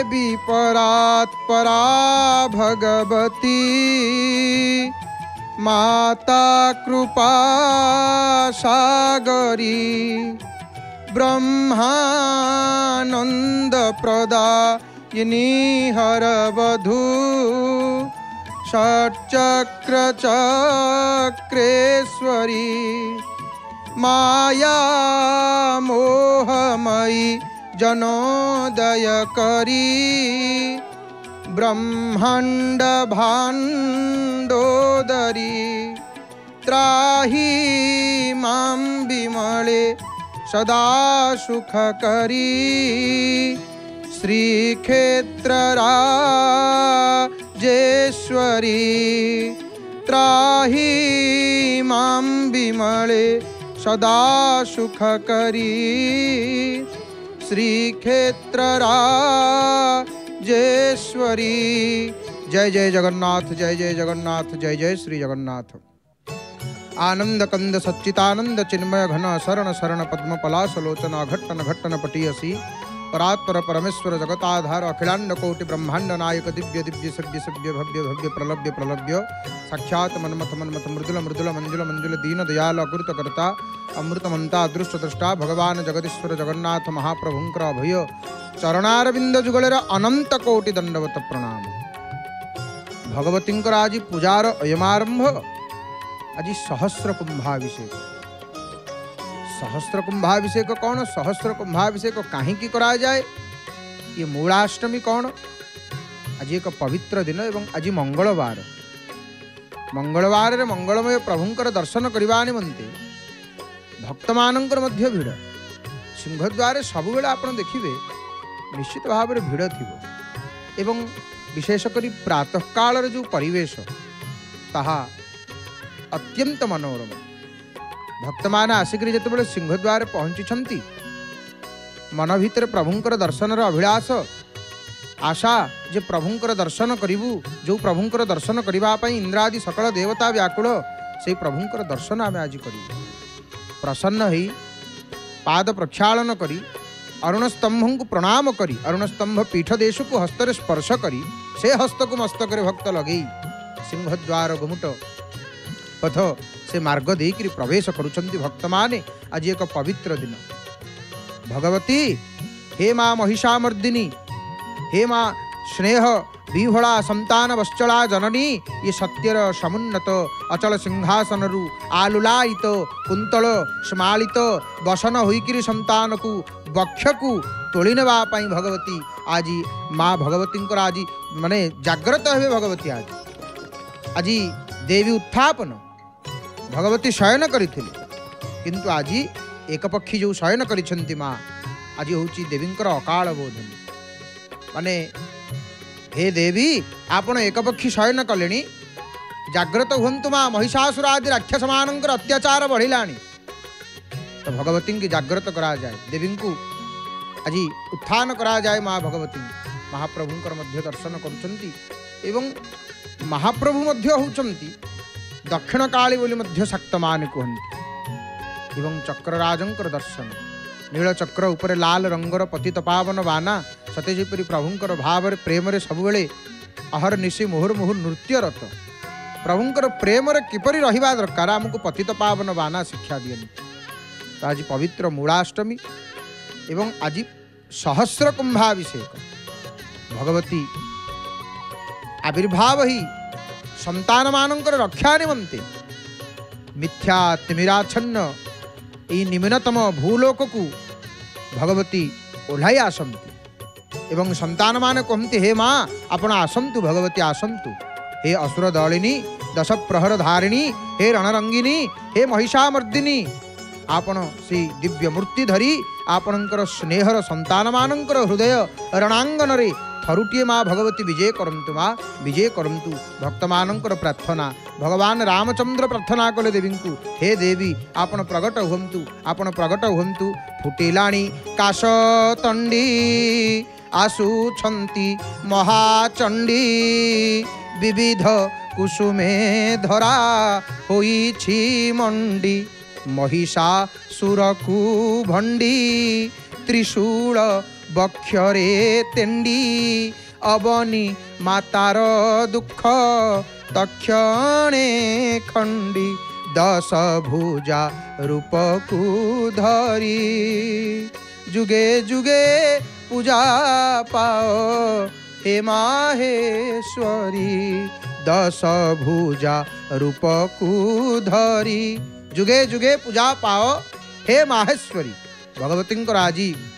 देवी परात्परा भगवती माता कृपा सागरी ब्रह्मानंद प्रदायिनी हरवधू षट्चक्र चक्रेश्वरी माया मोहमयी जनोदय करी ब्रह्मांड भाण्डोदरी त्राही मां विमले सदा सुख करी श्रीक्षेत्र राजेश्वरी त्राही मां विमले सदा सुख करी श्रीक्षेत्र राजेश्वरी। जय जय जगन्नाथ, जय जय जगन्नाथ, जय जय श्री जगन्नाथ। आनंद कंद सच्चितानंद चिन्मय घन शरण शरण पद्म पलाश लोचना घट्टन घट्टन पटीयसी परात्पर परमेश्वर जगताधार अखिलांड कोटि ब्रह्मांड नायक दिव्य दिव्य सभ्य सभ्य भव्य भव्य प्रलभ्य प्रलभ्य साक्षात मन्मथ मन्मथ मृदुल मृदुल मंजुल मंजुल दीन दयाल अकृत कर्ता अमृतमंता अदृष्ट दृष्टा भगवान जगदीश्वर जगन्नाथ महाप्रभुंकर अभय चरणारविंद जुगलर अनंत कोटि दंडवत प्रणाम। भगवतींकर आज पूजार अयमारंभ आज सहस्र कुंभाभिषेक। सहस्र कुंभाभिषेक कौन, सहस्र कुंभाभिषेक कहीं करा जाए, ये मूलाष्टमी कौन, आज एक पवित्र दिन एवं आज मंगलवार। मंगलवार रे मंगलमय प्रभुंकर दर्शन करने निमंते भक्त मानकर मध्य भिड़ सिंहद्वार सबुबले आप देखिए निश्चित भाव में भिड़ थी एवं विशेषकर प्रातः काल जो परिवेश ताहा अत्यंत मनोरम। भक्त मैंने आसिक जो सिंहद्वार पहुँची मन भितर प्रभुंकर दर्शन अभिलाष आशा जे प्रभुंकर दर्शन करूँ, जो प्रभुंकर दर्शन करने इंद्रादि सकल देवता व्याकुल से प्रभुंकर दर्शन आम आज करूँ। प्रसन्न हो पाद प्रक्षालन करी अरुण स्तंभ को प्रणाम करी अरुण स्तंभ पीठ देश को हस्तर स्पर्श करी से हस्त को मस्तक भक्त लगे सिंहद्वार गुमुट पथ से मार्ग देकर प्रवेश करुछंती भक्त माने। आज एक पवित्र दिन भगवती हे माँ महिषामर्दिनी, हे माँ स्नेह विह्वला संतान वश्चला जननी, ये सत्यर समुन्नत अचल सिंहासन आलुलायित कुंतल स्मालित बसन होइकिरी संतान को वक्ष को तोली नेवाई भगवती आज माँ भगवती आज माने जाग्रत हे भगवती आज देवी उत्थापन भगवती शयन करथिले किंतु आज एक पक्षी जो शयन करिसेंती माँ आज होची देवींकर अकाल बोधन माने हे देवी आपण एक पक्षी शयन कले जाग्रत हुंतु माँ महिषासुरादि राक्षस मानकर अत्याचार बढ़िलानी तो भगवती की जाग्रत करा जाए देवी को आज उत्थान करा जाए। माँ भगवती महाप्रभुंकर मध्य दर्शन करुछंती एवं महाप्रभु मध्य होउछंती दक्षिण काली बोली मध्य शक्त मान कहती एवं चक्रराजंकर दर्शन नील चक्र उपर लाल रंगर पतित पावन बाना सते जेपरी प्रभुंकर भाव प्रेम सबुबले अहर निशी मुहुर मुहुर नृत्यरत प्रभुंकर प्रेम किपरि रहिबा दरकार आमको पतित पावन बाना शिक्षा दियंती। तो आज पवित्र मूलाष्टमी एवं आज सहस्र कुंभाभिषेक भगवती आविर्भाव ही संतान मानकर रक्षा निमंते मिथ्या तिमिराच्छन्न ई निम्नतम भूलोक को भगवती ओह्लाई आसंती एवं संतान मान कहते हे माँ आपण आसंतु भगवती आसंतु हे असुर दलिनी दश प्रहर धारिणी हे रणरंगिनी हे महिषामर्दिनी आपण से दिव्य मूर्ति धरी आपणकर स्नेहर संतान मानकर हृदय रणांगन रे थरुटिए माँ भगवती विजय करंतु माँ विजय करंतु भक्त मानकर प्रार्थना भगवान रामचंद्र प्रार्थना कले देवी को हे देवी आपण प्रगट हुंतु फुटिलाणी काशतंडी आसुछंती महाचंडी विविध कुसुमे धरा होईछि मंडी महिषासुरकु भंडी त्रिशूल बक्षरे तेंडी अबनी मातार दुख तक्षणे खंडी 10 भुजा रूपकु धरी जुगे जुगे पूजा पाओ हे माहेश्वरी 10 भुजा रूपकु धरी जुगे जुगे पूजा पाओ हे माहेश्वरी। भगवती आज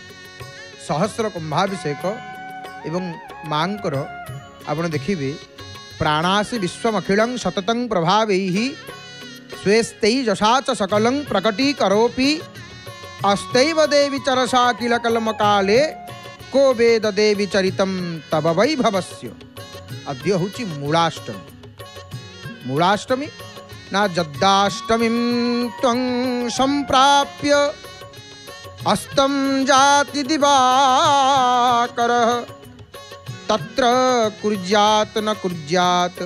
सहस्र कुंभाभिषेक एवं मांकर आपण देखिए प्राणासी विश्वमखिलं सततं प्रभावैः स्वेस्तै जशा च सकलं प्रकटीकरोपि अस्तैव देवी चरसा किल कलम काले को वेद देवी चरितं तब वैभवस्य। अद्य होची मूलाष्टमी। मूलाष्टमी ना जद्दाष्टमीं त्वं संप्राप्य अस्तं जाति दिवाकरः तत्र कुर्यात् न कुर्यात्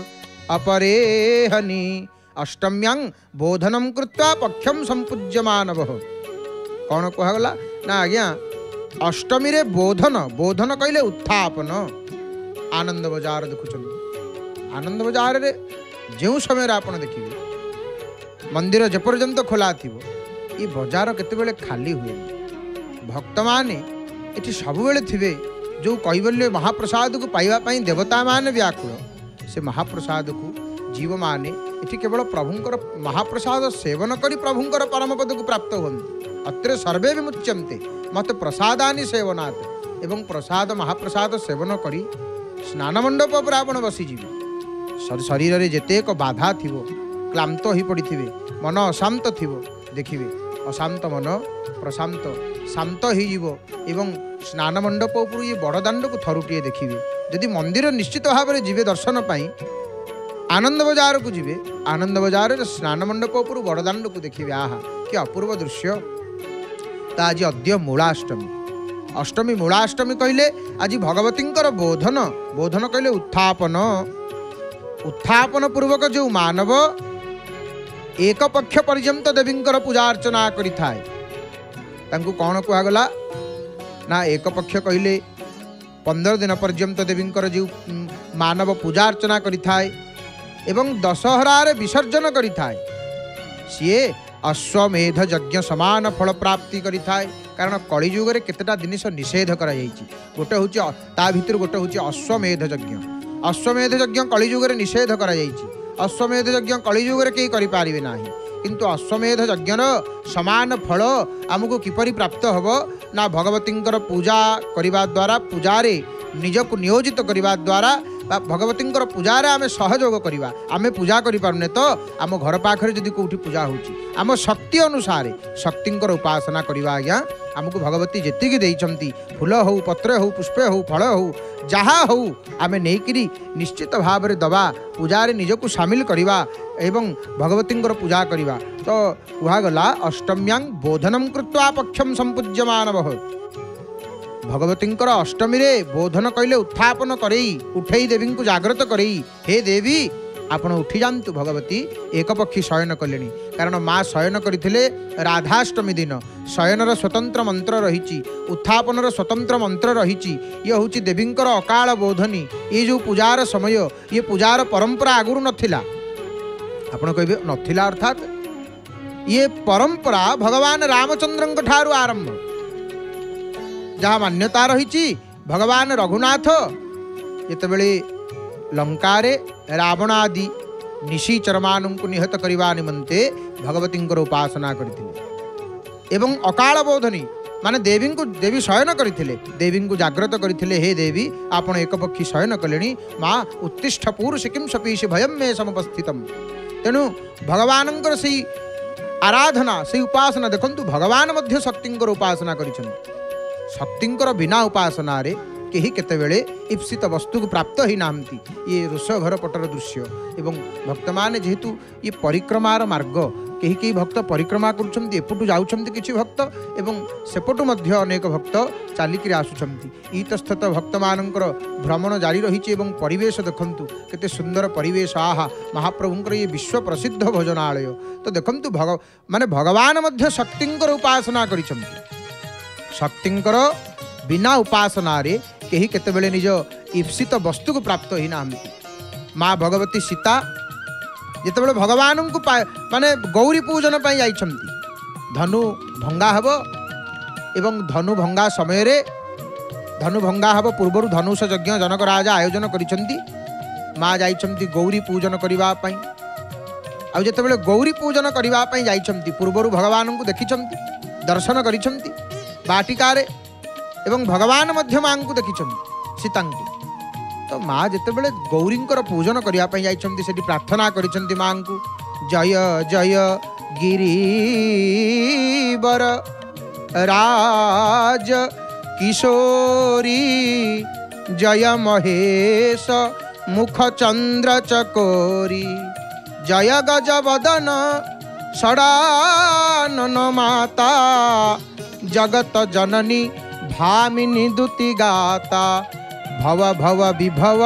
अपरेहनि अष्टम्यां बोधनं कृत्वा पक्षम संपूज्यमानवः। कौन कहगला ना आज्ञा अष्टमी रे बोधन बोधन कहले उत्थापन। आनंद बजार देखुं आनंद बजार रे जो समय आप देखिए मंदिर जेपर्यंत खोला थी ये बजार केतेबेले खाली हुए भक्त माने ये सब बेले थे जो कैवल्य महाप्रसाद को पाइबापी देवता मान व्याकुल से महाप्रसाद को जीव माने ये केवल प्रभुंकर महाप्रसाद सेवन करी प्रभुंकर परम पद को प्राप्त होती। अत्र सर्वे विमुच्यन्ते मत प्रसादानि सेवनात् एवं प्रसाद महाप्रसाद सेवन करी स्नान मंडप पर आपण बसीजी शरीर रे जेतेक बाधा थिवो क्लांत हो पड़ी थे मन अशांत थिवो देखिए अशांत मन प्रशांत शांत हो एवं स्नान मंडप उपर ये बड़ दांड को थरुटिए देखिए यदि मंदिर निश्चित भाव में जीवे दर्शन पाई आनंद बजार को जीवे आनंद बजार स्नान मंडप उपर बड़ दांड को देखिए आहा कि अपूर्व दृश्य। तो आज अद्य मूलाष्टमी अष्टमी मूलाष्टमी कहले आज भगवतींकर बोधन बोधन कहले उत्थापन उत्थापन पूर्वक जो मानव एक पक्ष पर्यंत देवींकर पूजा अर्चना करिथाय तांकु कौन कहगला ना एक पक्ष कहले 15 दिन पर्यंत देवींकर जो मानव पूजा अर्चना करिथाय एवं दशहरा रे विसर्जन करिथाय सीए अश्वमेध यज्ञ समान फल प्राप्ति करिथाय। कारण कलिजुग रे केतेटा जिनिस निषेध करा जायछि गोटे होछि ता भितर गोटे होछि अश्वमेध यज्ञ। अश्वमेध यज्ञ कलिजुग रे निषेध करा जायछि। अश्वमेध यज्ञ कलिजुग रे केही करि पारिबे नाही किंतु अश्वमेध यज्ञर समान फल आमको किपरि प्राप्त हबो ना भगवतींकर पूजा करिबा द्वारा पूजारे निजको नियोजित करिबा द्वारा भगवतींकर पूजा रे आमे सहयोग करिबा। आमे पूजा करि पारुने तो आम घर पाखरे जदि कोठी पूजा होछि आम शक्ति अनुसार शक्तिंकर उपासना करिबा आज्ञा आमको भगवती जेतिकी देइछंती फूल हो पत्र हो पुष्प हो फल हो जहा हो आमे नेकिरी निश्चित भाव रे दबा पूजा रे निजको शामिल करिबा एवं भगवतींकर पूजा करिबा। तो कुहा गला अष्टम्यां बोधनं कृत्वा पक्षम संपूज्यमानवः। भगवतींकर अष्टमी रे बोधन कहले उत्थापन करई उठई देवी को जागृत करई हे देवी आपण उठी जातु भगवती एक पक्षी शयन कले कारण माँ शयन करथिले राधाष्टमी दिन शयनर स्वतंत्र मंत्र रही उत्थापनर स्वतंत्र मंत्र रही ये हूँ देवींकर अकाल बोधनी ये जो पूजार समय ये पूजार परंपरा आगुरी नथिला आपण कहे नथिला अर्थात ये परंपरा भगवान रामचंद्र ठारू आरंभ जहाँ मान्यता रही भगवान रघुनाथ जितेबले लंकारे रावण आदि निशीचर मानू निहत करने निमंते भगवती उपासना करते एवं अकाल बोधनी माने देवी को देवी शयन करते देवी को जागृत करते हे देवी आपण एक पक्षी शयन कले माँ उत्तिष्ठ पुरुष किं सपीश भयम मे समुपस्थित। तेणु भगवान से आराधना से उपासना देखु भगवान मध्य शक्तिंकर उपासना कर शक्तिंकर बिना उपासना रे कहीं केतेबेले ईप्सित वस्तु को प्राप्त ही नाहंती। ये ऋषघर पटर दृश्य एवं भक्त माने जेहेतु ये परिक्रमार मार्ग कहीं कहीं भक्त परिक्रमा करुछंती एपटू जाउछंती किछि भक्त एवं सेपटू मध्य अनेक भक्त चालिकी आसुछंती ईतस्तत भक्त मानकर भ्रमण जारी रही एवं परिवेश देखंतु केते सुंदर परिवेश आहा महाप्रभुंकर ये विश्व प्रसिद्ध भोजनालय। तो देखंतु माने भगवान मध्य शक्तिंकर उपासना करिछंती शक्तिंकर बिना उपासना रे कहीं केतेबेले निज ईप्सित वस्तु को प्राप्त ही ना। माँ भगवती सीता जितेबाला भगवान को माने गौरी पूजन पर जाइछंती धनु भंगा हब एवं धनु भंगा समय रे धनु भंगा हब पूर्व धनुष यज्ञ जनक राजा आयोजन करिछंती। माँ जाइछंती गौरी पूजन करिबा पई। आ जितेबाला गौरी पूजन करिबा पई जाइछंती पूर्व भगवान को देखिछंती दर्शन करिछंती बाटिकारे एवं भगवान मध्य माँ को देखिछंती सीता को। तो माँ जितेबाला गौरींकर पूजन करिबा पई जाइछंती सेठी प्रार्थना करिछंती माँ को जय जय गिरिवर राज किशोरी जय महेश मुख चंद्र चकोरी जय गजवदन षडानन माता जगत जननी भामिनी दुति गाता भव भव विभव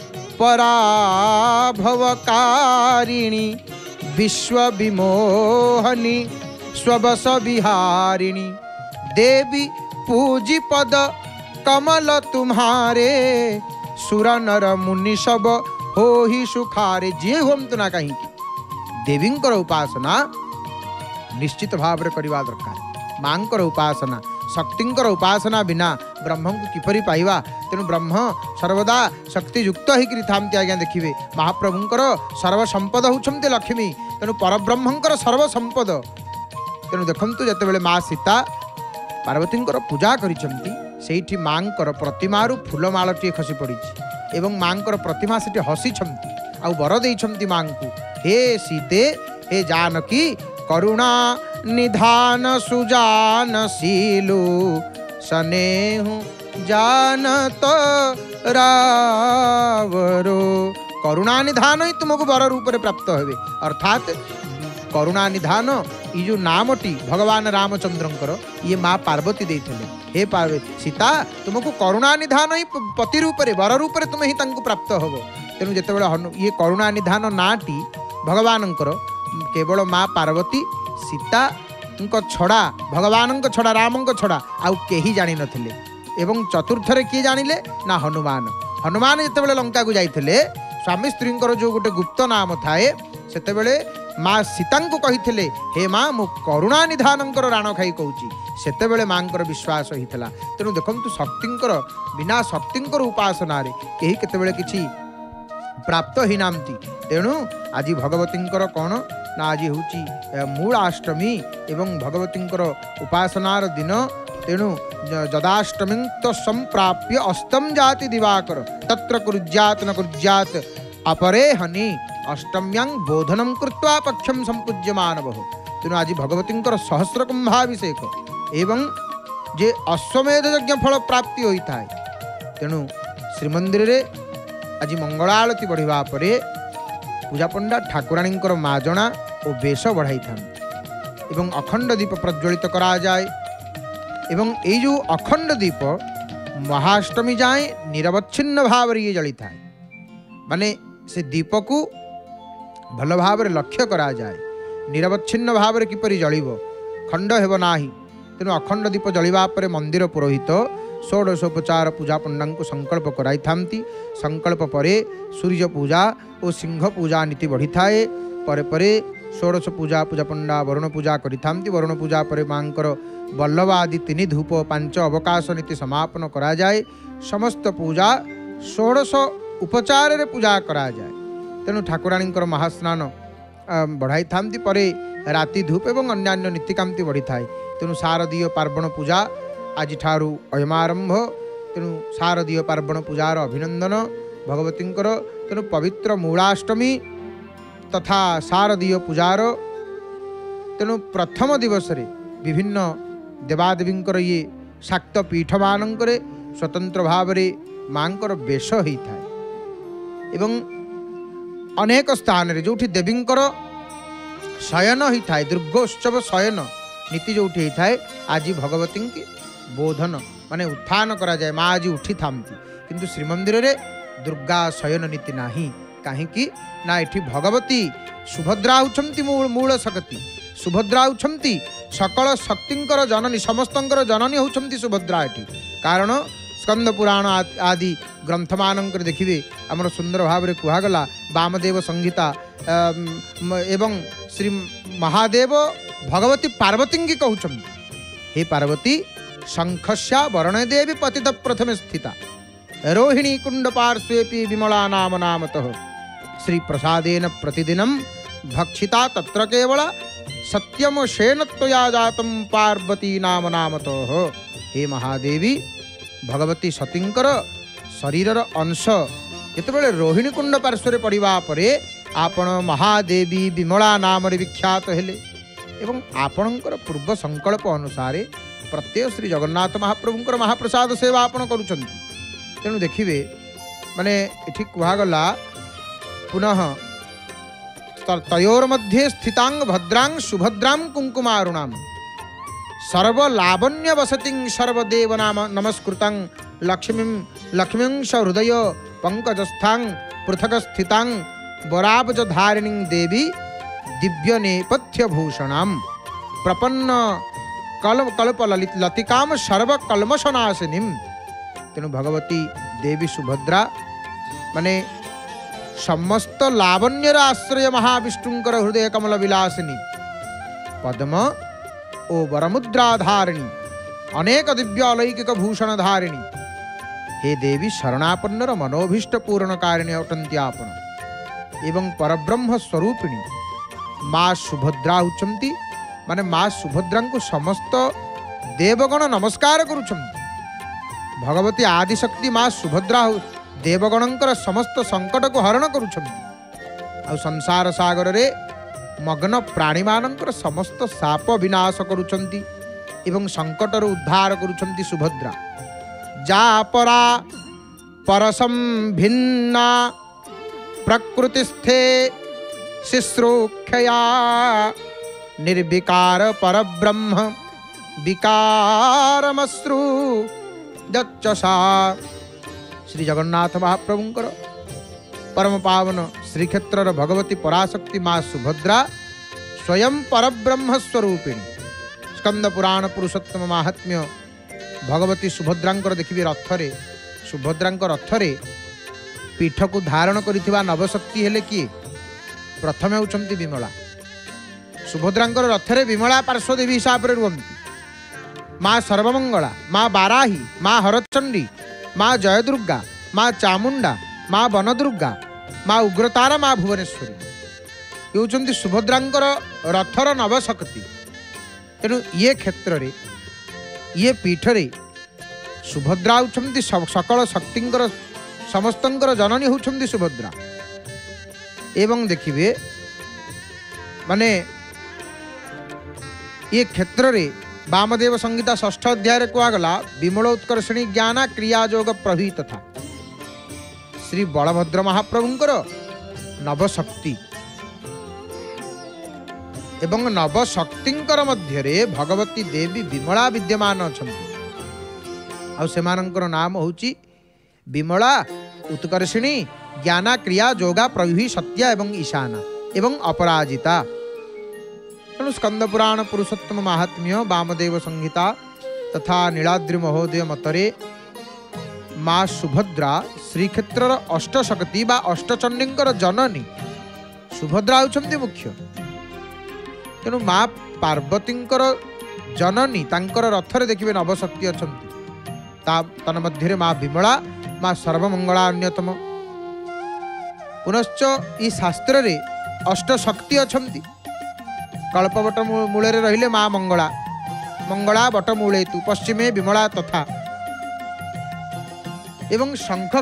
पराभवकारिणी विश्व विमोहनी स्वबस विहारिणी देवी पूजी पद कमल तुम्हारे सुर नर मुनि सब हो ही सुखारे। जे हम तो ना कहीं देवींकर उपासना निश्चित भाव में करवा दरकार। मांकर उपासना शक्तिंकर उपासना बिना ब्रह्म को किपरि पाइबा। तेणु ब्रह्म सर्वदा शक्तियुक्त होकर थामती। आज्ञा देखिए महाप्रभुंकर सर्वसंपद होउछंती लक्ष्मी तेणु परब्रह्मंकर सर्वसंपद। तेणु देखंतु जेतेबेले माँ सीता पार्वतींकर पूजा करिछंती सेठी मांकर प्रतिमारु फूलमालटी खसी पड़ी एवं मांकर प्रतिमा सेठी हसीछंती आ वर देइछंती मां को हे सीते हे जानकी करुणा निधान सुजान सीलु सनेहु जानत रावरो। करुणा निधान ही तुमको वर रूप में प्राप्त होवे। अर्थात करुणा निधान ये जो नामटी भगवान रामचंद्रंकर ये माँ पार्वती देइथिले। हे पार्वती सीता तुमको करुणा निधान ही पति रूप में वर रूप में तुम्हें ही तांको प्राप्त होबो। तेणु जेतेबेले ये करुणा निधान नाटी भगवानंकर केवल माँ पार्वती सीता छड़ा भगवान छड़ा राम छड़ा आउ केही जानी नथिले। एवं चतुर्थरे किए जानिले ना हनुमान। हनुमान जितेबाला लंका को जाइथिले स्वामी स्त्री जो गोटे गुप्त नाम थाए सेतेबेले माँ सीता को कही हे माँ मु करुणा निधानंकर राण खाई कहूँ सेतेबेले मांकर विश्वास होता। तेणु देखंतु शक्तिंकर बिना शक्तिंकर उपासना रे केही केतेबेले किछि प्राप्त ही नामती। तेणु आज भगवतींकर कौन ना आज हूँ मूलाष्टमी एवं भगवतींकर उपासनार दिन। तेणु जदाष्टमी तो संप्राप्य अस्तम जाति दिवाकर तत्र कुर्यात न कुर्यात अपरे हनि अष्टम्यां बोधनम कृत्वा पक्षम संपूज्यमान बहु। तेणु आज भगवतींकर सहस्र कुंभाभिषेक एवं जे अश्वमेध यज्ञ फल प्राप्ति होता है। तेणु श्रीमंदिर रे आज मंगलारती बढ़िबा परे पूजा पंडा ठाकुराणींकर माजणा और बेश बढ़ाई था एवं अखंड दीप प्रज्वलित करा जाए। एवं ये जो अखंड दीप महाअष्टमी जाए निरवच्छिन्न भाव ये जली था माने से दीप को भल भाव लक्ष्य करा जाए निरवच्छिन्न भाव किपरि जलिब खंड हेब नाही। तेणु अखंड दीप जलिबा परे मंदिर पुरोहित षोडशोपचार पूजा पंडा को संकल्प कराई थांती। संकल्प परे सूर्य पूजा और सिंह पूजा नीति बढ़ी थाए। परे परे षोडश पूजा पूजा पंडा वरुण पूजा करि थांती। वरुण पूजा परे मांकर बल्लभ आदि 3 धूप 5 अवकाश नीति समापन करा जाए। समस्त पूजा षोडश उपचार रे पूजा करा जाए। तेणु ठाकुराणींकर महास्नान बढ़ाई थांती। परे राति धूप एवं अन्यान्य नीतिकांति बढ़ी थाए। तेणु शारदीय पार्वण पूजा आज ठारू अयमारंभ। तेणु शारदीय पार्वण पूजार अभिनंदन भगवतींकर। तेणु पवित्र मूलाष्टमी तथा शारदीय पूजार तेणु प्रथम दिवस रे विभिन्न देवादेवींकर ये शाक्त पीठ मानकरे स्वतंत्र भाव रे मांकर बेश होता है। एवं अनेक स्थान रे जोठी देवींकर शयन होता है दुर्गोत्सव शयन नीति जोठी होता है आज भगवती की बोधन माने उत्थान करा जाए। माँ आज उठी थामती किंतु श्रीमंदिर रे दुर्गा शयन नीति नाही। कहीं ना एठी भगवती सुभद्रा होती मूल शक्ति। सुभद्रा होती सकल शक्तिंकर जननी समस्तंकर जननी होती सुभद्रा एठी। कारण स्कंद पुराण आदि ग्रंथ मानक देखिए आमर सुंदर भाव में कहगला वामदेव संहिता एवं श्री महादेव भगवती पार्वती की कहते हे पार्वती शंखस्या वरणे देवी पतित प्रथम स्थिता रोहिणी कुंड पार्श्वेपि विमला नाम नामतः श्री प्रसादेन प्रतिदिनं भक्षिता तत्र केवल सत्यम शेनत्वया जातम पार्वती नाम नामतः। हे महादेवी भगवती सतींकर शरीरर अंश जितेबाला रोहिणी कुंड पार्श्व पड़ा पर आपण महादेवी विमला नाम विख्यात हेले एवं आपणकर पूर्व संकल्प अनुसार प्रत्येक श्री जगन्नाथ महाप्रभुंकर महाप्रसाद सेवा आपण करुछंती। तेणु देखिए माने एठी कहगला पुनः तयोर मध्ये स्थितांग भद्रांग सुभद्रां कुंकुमारुणाम सर्वलावण्य वसतिं सर्वदेवनाम नमस्कृतां लक्ष्मीं हृदय पंकजस्थां पृथक स्थितां वराबज धारिणी देवी दिव्य नेपथ्य भूषणां प्रपन्न कल्प लतिकाम सर्वकल्मषनाशिनीं। तेणु भगवती देवी सुभद्रा माने समस्त लावण्यर आश्रय महाविष्णुंकर हृदय कमल विलासिनी पद्म ओ वरमुद्रा धारिणी अनेक दिव्य अलौकिक भूषण धारिणी हे देवी शरणापन्नर मनोभीष्ट पूर्ण कारिणी अटंती आपण एवं परब्रह्म स्वरूपिणी माँ सुभद्रा उच्चंती माने माँ सुभद्रा को समस्त देवगण नमस्कार करुछंती। भगवती आदिशक्ति माँ सुभद्रा देवगणंकर समस्त संकट को हरण करुछंती आ संसार सागर रे मग्न प्राणी मानंकर समस्त साप विनाश करुछंती एवं संकटर उद्धार करुछंती सुभद्रा। जा परा परसम भिन्ना प्रकृतिस्थे शिश्रोख्या निर्विकार परब्रह्म विकारमश्रु दच्चसा। श्री जगन्नाथ महाप्रभुंकर परम पावन श्रीक्षेत्र भगवती पराशक्ति माँ सुभद्रा स्वयं परब्रह्म स्वरूपिणी। स्कंद पुराण पुरुषोत्तम महात्म्य भगवती सुभद्रांकर देखिए रथरे सुभद्रांकर रथरे पीठ को धारण करिथिबा नवशक्ति हेले किए प्रथम होउछंती विमला। सुभद्रांकर रथरे विमला पार्श्वदेवी हिसाब से रुहंती माँ सर्वमंगला माँ बाराही माँ हरचंडी माँ जयदुर्गा माँ चामुंडा माँ वनदुर्गा माँ उग्रतारा माँ भुवनेश्वरी ये होउछंती सुभद्रांकर रथर नवशक्ति। तेणु ये क्षेत्र रे ये पीठरे सुभद्रा होउछंती सकल शक्तिंकर समस्तंकर जननी होउछंती सुभद्रा। एवं देखिए माने ये क्षेत्र रे वामदेव संहिता 6 अध्याय कहगला विमल उत्कर्षणी ज्ञान क्रियाजोग प्रभि तथा श्री बलभद्र महाप्रभुंकर नवशक्ति एवं नवशक्तिंकर मध्यरे भगवती देवी विमला विद्यमान अछंती आ सेमानंकर नाम होची विमला उत्कर्षिणी ज्ञान क्रिया जोगा प्रभि सत्या एवं ईशाना एवं अपराजिता। तेणु स्कंद पुराण पुरुषोत्तम महात्म्य वामदेव संहिता तथा नीलाद्रि महोदय मतरे माँ सुभद्रा श्रीक्षेत्र अष्टशक्ति बा अष्टचंडींकर जननी सुभद्रा होउछंती मुख्य। तेणु माँ पार्वतींकर जननी तांकर रथरे देखिए नवशक्ति अछंती तन मध्य माँ विमला माँ सर्वमंगला अन्यतम। पुनश्च ई शास्त्र रे अष्टशक्ति अछंती कल्पवट मूले रहिले माँ मंगला मंगला वटमूले तु पश्चिमे विमला तथा एवं शंख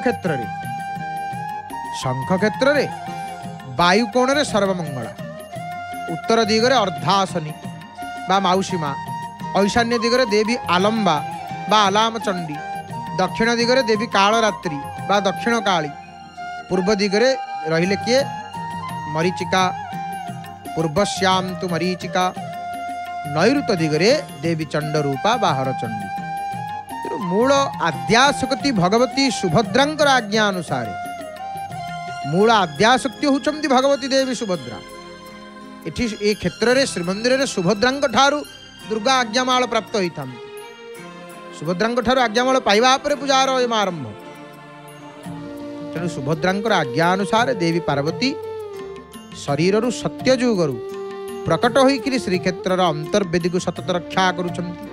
क्षेत्र रे वायु कोण रे सर्वमंगला उत्तर दिगरे अर्धासनी बा माउसी माँ ईशान्य दिगरे देवी आलम्बा बा आलाम चंडी दक्षिण दिगरे देवी कालरात्रि बा दक्षिण काली पूर्व दिगरे रहिले किए मरीचिका पूर्वश्याम तु मरीचिका नैऋत दिगरे देवी चंडरूपा बाहर चंडी। मूल आद्याशक्ति भगवती सुभद्रांकर आज्ञा अनुसार मूल आद्याशक्ति होउछंती भगवती देवी सुभद्रा। एठी ए क्षेत्र रे श्रीमंदिर रे सुभद्रांक ठारू दुर्गा आज्ञामाल प्राप्त होइथाम। सुभद्रांक ठारू आज्ञामल पाइबा परे पूजार अयम आरंभ। तेणु सुभद्रांकर आज्ञा अनुसार देवी पार्वती शरीर सत्य जुगरु प्रकट होकर श्रीक्षेत्र अंतर्वेदी को सतत रक्षा करुछंती।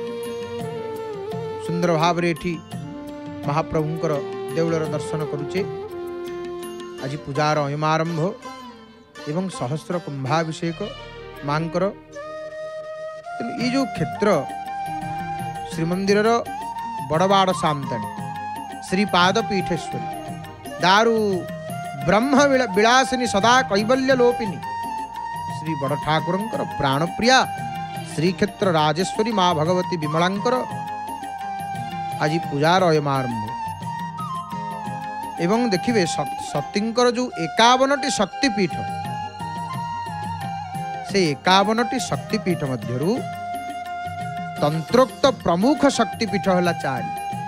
सुंदर भाव एठी महाप्रभुंकर देउलर दर्शन करुचे। आज पूजार अयम आरंभ एवं सहस्र कुंभाभिषेक मांकर। ये जो क्षेत्र श्रीमंदिर बड़बाड़ सामताणी श्रीपाद पीठेश्वरी दारु ब्रह्म विलासिनी सदा कैवल्य लोपिनी श्री बड़ ठाकुरंकर प्राणप्रिया श्रीक्षेत्र राजेश्वरी माँ भगवती विमलांकर आज पूजार अयम आरंभ। एवं देखिए सतींकर जो 51टी शक्तिपीठ से 51टी शक्तिपीठ मध्यरु तंत्रोक्त प्रमुख शक्तिपीठ है 4।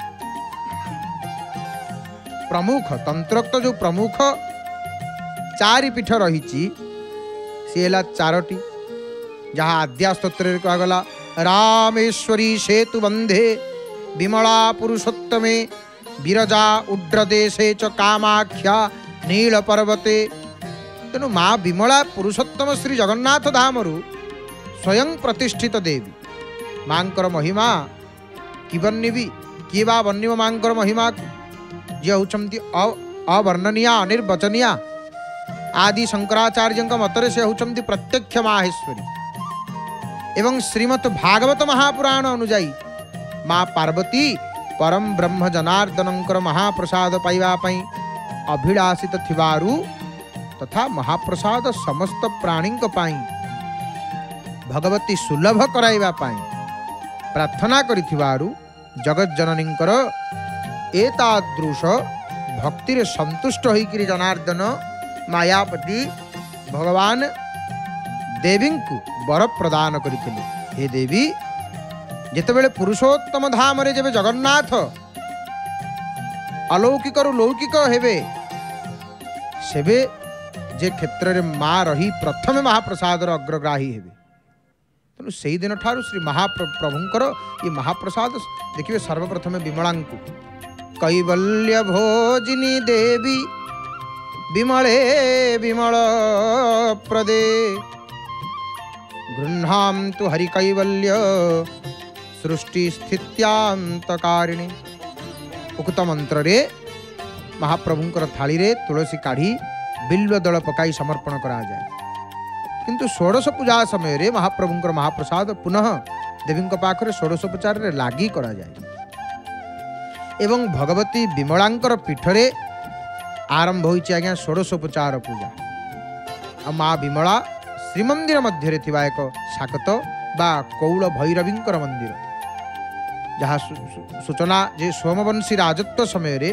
प्रमुख तंत्रोक्त जो प्रमुख 4 पीठ रही सी है 4टी जहाँ आद्या स्तोत्र कहगला रामेश्वरी सेतु बंधे विमला पुरुषोत्तमे विरजा उड्रदेशे च कामाख्या नील पर्वते। तेणु माँ विमला पुरुषोत्तम श्री जगन्नाथ धामरु स्वयं प्रतिष्ठित देवी मांकर महिमा कि बन्नीबी किए बा बन्नीब मांकर महिमा जी होती अवर्णनीया अनिर्वचनीया आदि शंकराचार्य मतरे से होती प्रत्यक्ष माहेश्वरी। एवं श्रीमद भागवत महापुराण अनुजाई माँ पार्वती परम ब्रह्म जनार्दनंकर महाप्रसाद पाइबापी अभिलाषित थिबारु तथा महाप्रसाद समस्त प्राणी भगवती सुलभ कराइबा पाई प्रार्थना करिथिबारु जगत जननींकर एतादृश भक्तिर संतुष्ट होकर जनार्दन मायापति भगवान देवी को वर प्रदान करते। हे देवी जितेबले पुरुषोत्तम धाम रे जब जगन्नाथ अलौकिक लौकिक हेबे सेबे जे क्षेत्र रे माँ रही प्रथम महाप्रसाद अग्रग्राही हेबे। तेणु से दिन ठारू श्री महाप्रभुंकर ये महाप्रसाद देखिए सर्वप्रथम विमलांकु कैवल्य भोजिनी देवी विमले विमल प्रदे गृह्णान्तु हरि कैवल्य सृष्टि स्थित्यांतकारिणी। उक्त मंत्र रे महाप्रभुंकर थाली रे तुलसी काढ़ी बिल्व दल पकाई समर्पण करा जाए। किंतु षोडश पूजा समय रे महाप्रभुंकर महाप्रसाद पुनः देवी पाखरे षोडशोपचार रे लागी करा जाए। एवं भगवती विमलांकर पीठरे आरंभ होइछि आज्ञा षोडशोपचार पूजा। आ माँ विमला श्रीमंदिर मध्य एक शाकत बा कौल भैरवींकर मंदिर जहाँ सूचना जे सोमवंशी राजत्व समय रे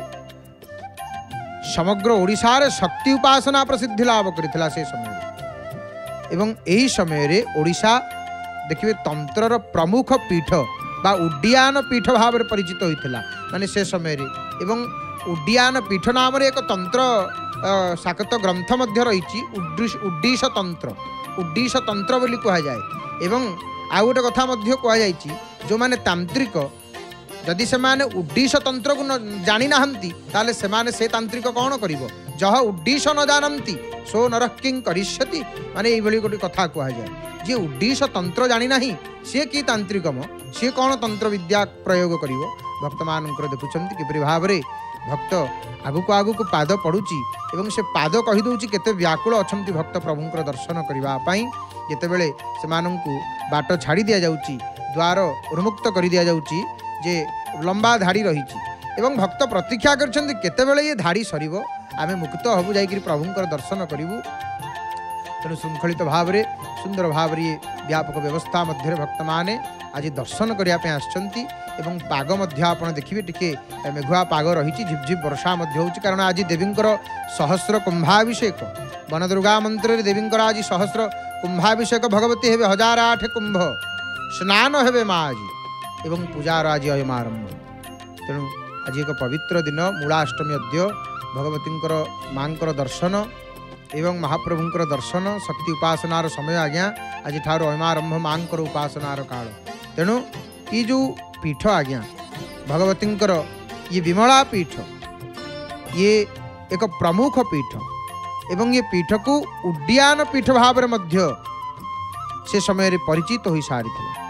समग्र ओडिशार शक्ति उपासना प्रसिद्धि लाभ करथिला से समय रे। एवं यही समय रे ओडिशा देखिए तंत्रर प्रमुख पीठ बा उड्डीयान पीठ भाव में परिचित होइथिला माने से समय रे। एवं उड्डीयान पीठ नाम रे एक तंत्र शाकत ग्रंथ मध्य रही उड्डीश तंत्र बोली कहा जाए। एवं आउ गोटे कथा मध्य कहा जाइछि जो माने तांत्रिक जदि से माने उड्डीश तंत्र को जानी नाहंती ताले से माने से तांत्रिक कौन करिवो जह उड्डीश न जानंती सो नरः किं करिष्यति। माने एई भली गोटे कथा कहा जाए जे उड्डीश तंत्र जानी नाही से कि तांत्रिक म से कौन तंत्र विद्या प्रयोग करिवो। भक्त मानकर देखुछंती किपरि भाव रे भक्त आगुक आगुक पाद पड़ुची एवं से पाद कहि दउची केते व्याकुल अछंती भक्त प्रभुंकर दर्शन करिबा पई जेतेबेले सेमानंकु बाट छाड़ी दिया जाउची द्वार उन्मुक्त कर दिया जाउची जे लंबा धाड़ी रही एवं भक्त प्रतीक्षा करछंती केतेबेले ये धाड़ी सरीबो आमे मुक्त हबु जाइकरी प्रभुंकर दर्शन करिवु। तेणु श्रृंखलित भाव रे सुंदर भाव रे व्यापक व्यवस्था मध्य भक्त माने आज दर्शन करिया पे आछंती। एवं पाग मध्य आपण देखिबे टिके मेघुआ पाग रही झिपझिप वर्षा मध्य होची कारण आज देवींकर सहस्र कुंभाभिषेक वन दुर्गा मंत्र रे देवींकर आज सहस्र कुंभाभिषेक भगवती हेबे 1008 कुंभ स्नान हेबे माँ आज एवं पूजार आज अयम आरंभ। तेणु आज एक पवित्र दिन मूलाष्टमी अद्य भगवतींकर मांकर दर्शन एवं महाप्रभुंकर दर्शन शक्ति उपासनार समय आज्ञा आज ठार अयम आरंभ मांकर उपासनार काल। तेणु ये जो पीठ आज्ञा भगवतींकर ये विमला पीठ ये एक प्रमुख पीठ एवं ये पीठ को उड्डयन पीठ भाव से समय परिचित हो सारी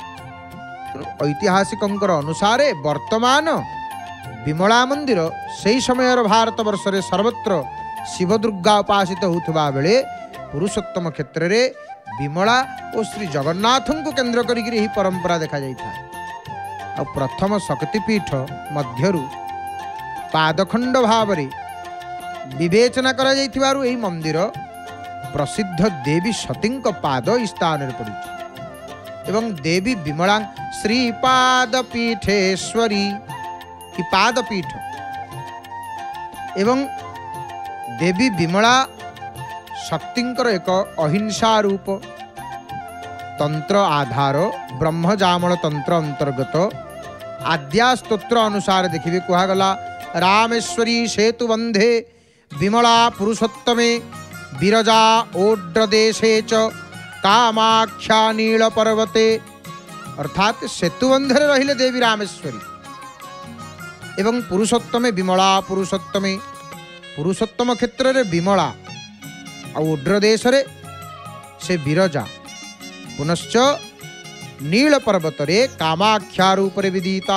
ऐतिहासिक अनुसार वर्तमान विमला मंदिर से समय भारत वर्ष रे सर्वत्र शिव दुर्गा उपासित होता बेले पुरुषोत्तम क्षेत्र रे विमला और श्री जगन्नाथ को केन्द्र करी परंपरा देखा जाता आ प्रथम शक्तिपीठ मध्यरु पादखंड भाव विवेचना करा जाइथिबारु एही मंदिर प्रसिद्ध देवी सती पाद स्थान पड़ी एवं देवी विमला श्रीपाद पीठेश्वरी की पादपीठ एवं देवी विमला शक्तिंकर एक अहिंसा रूप तंत्र आधार ब्रह्मजामल तंत्र अंतर्गत आद्या स्तोत्र अनुसार देखिए कहगला रामेश्वरी सेतु बंधे विमला पुरुषोत्तमे विरजा ओड्रदेशे च कामाख्या नील पर्वते अर्थात सेतुबंधे रहिले देवी रामेश्वरी एवं पुरुषोत्तमे विमला पुरुषोत्तमे पुरुषोत्तम क्षेत्र रे विमला ओड्रदेश रे से विरजा पुनश्च नील पर्वत रे कामाख्या रूप रे विदिता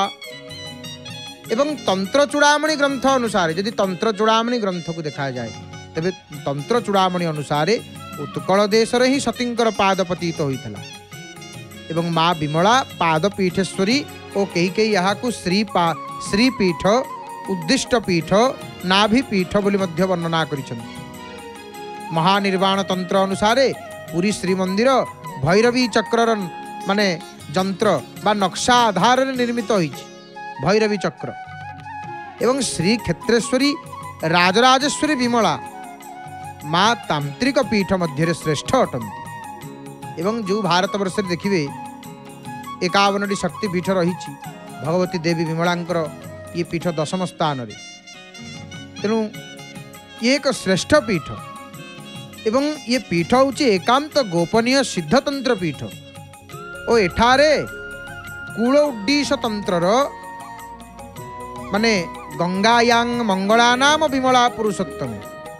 एवं तंत्र चूड़ामणि ग्रंथ अनुसार यदि तंत्र चूड़ामणि ग्रंथ को देखा जाए तेबे तंत्र चूड़ामणि अनुसार उत्कल देश रे ही सतींकर पाद पतित होइथला एवं माँ विमला पादपीठेश्वरी और कई यहाँ को श्रीपीठ उद्दिष्ट पीठ नाभिपीठ बोली मध्य वर्णना करिछन्ति। महानिर्वाण तंत्र अनुसार पुरी श्रीमंदिर भैरवी चक्र माने जंत्र बा नक्शा आधार निर्मित होइछि भैरवी चक्र एवं श्री क्षेत्रेश्वरी राजराजेश्वरी विमला माँ तांत्रिक पीठ मध्य श्रेष्ठ अटंती एवं जो भारत वर्ष देखिए 51टी शक्तिपीठ रही भगवती देवी विमलांकर ये पीठ दशम स्थान रे तेणु ये एक श्रेष्ठ पीठ एवं ये पीठ हूँ एकांत गोपनीय सिद्धतंत्र पीठ और एठारे कूल उड्डीस तंत्र माने गंगायांग मंगला नाम विमला पुरुषोत्तम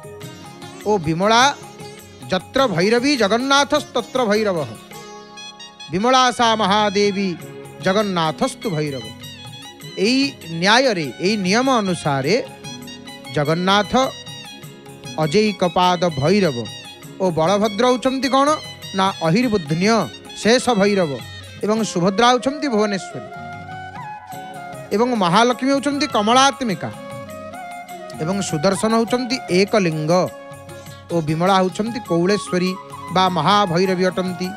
ओ विमला जत्र भैरवी जगन्नाथस्तत्र भैरव विमला सा महादेवी जगन्नाथस्तु भैरव यही न्याय रे यही नियम अनुसार जगन्नाथ अजय कपाद भैरव और बलभद्र होचंती कौन ना अहिर्बुद्धन्य शेष भैरव एवं सुभद्रा होचंती भुवनेश्वरी एवं महालक्ष्मी होचंती कमलात्मिका एवं सुदर्शन होचंती एकलिंग और विमला होचंती कौलेश्वरी बा महाभैरवी अटंती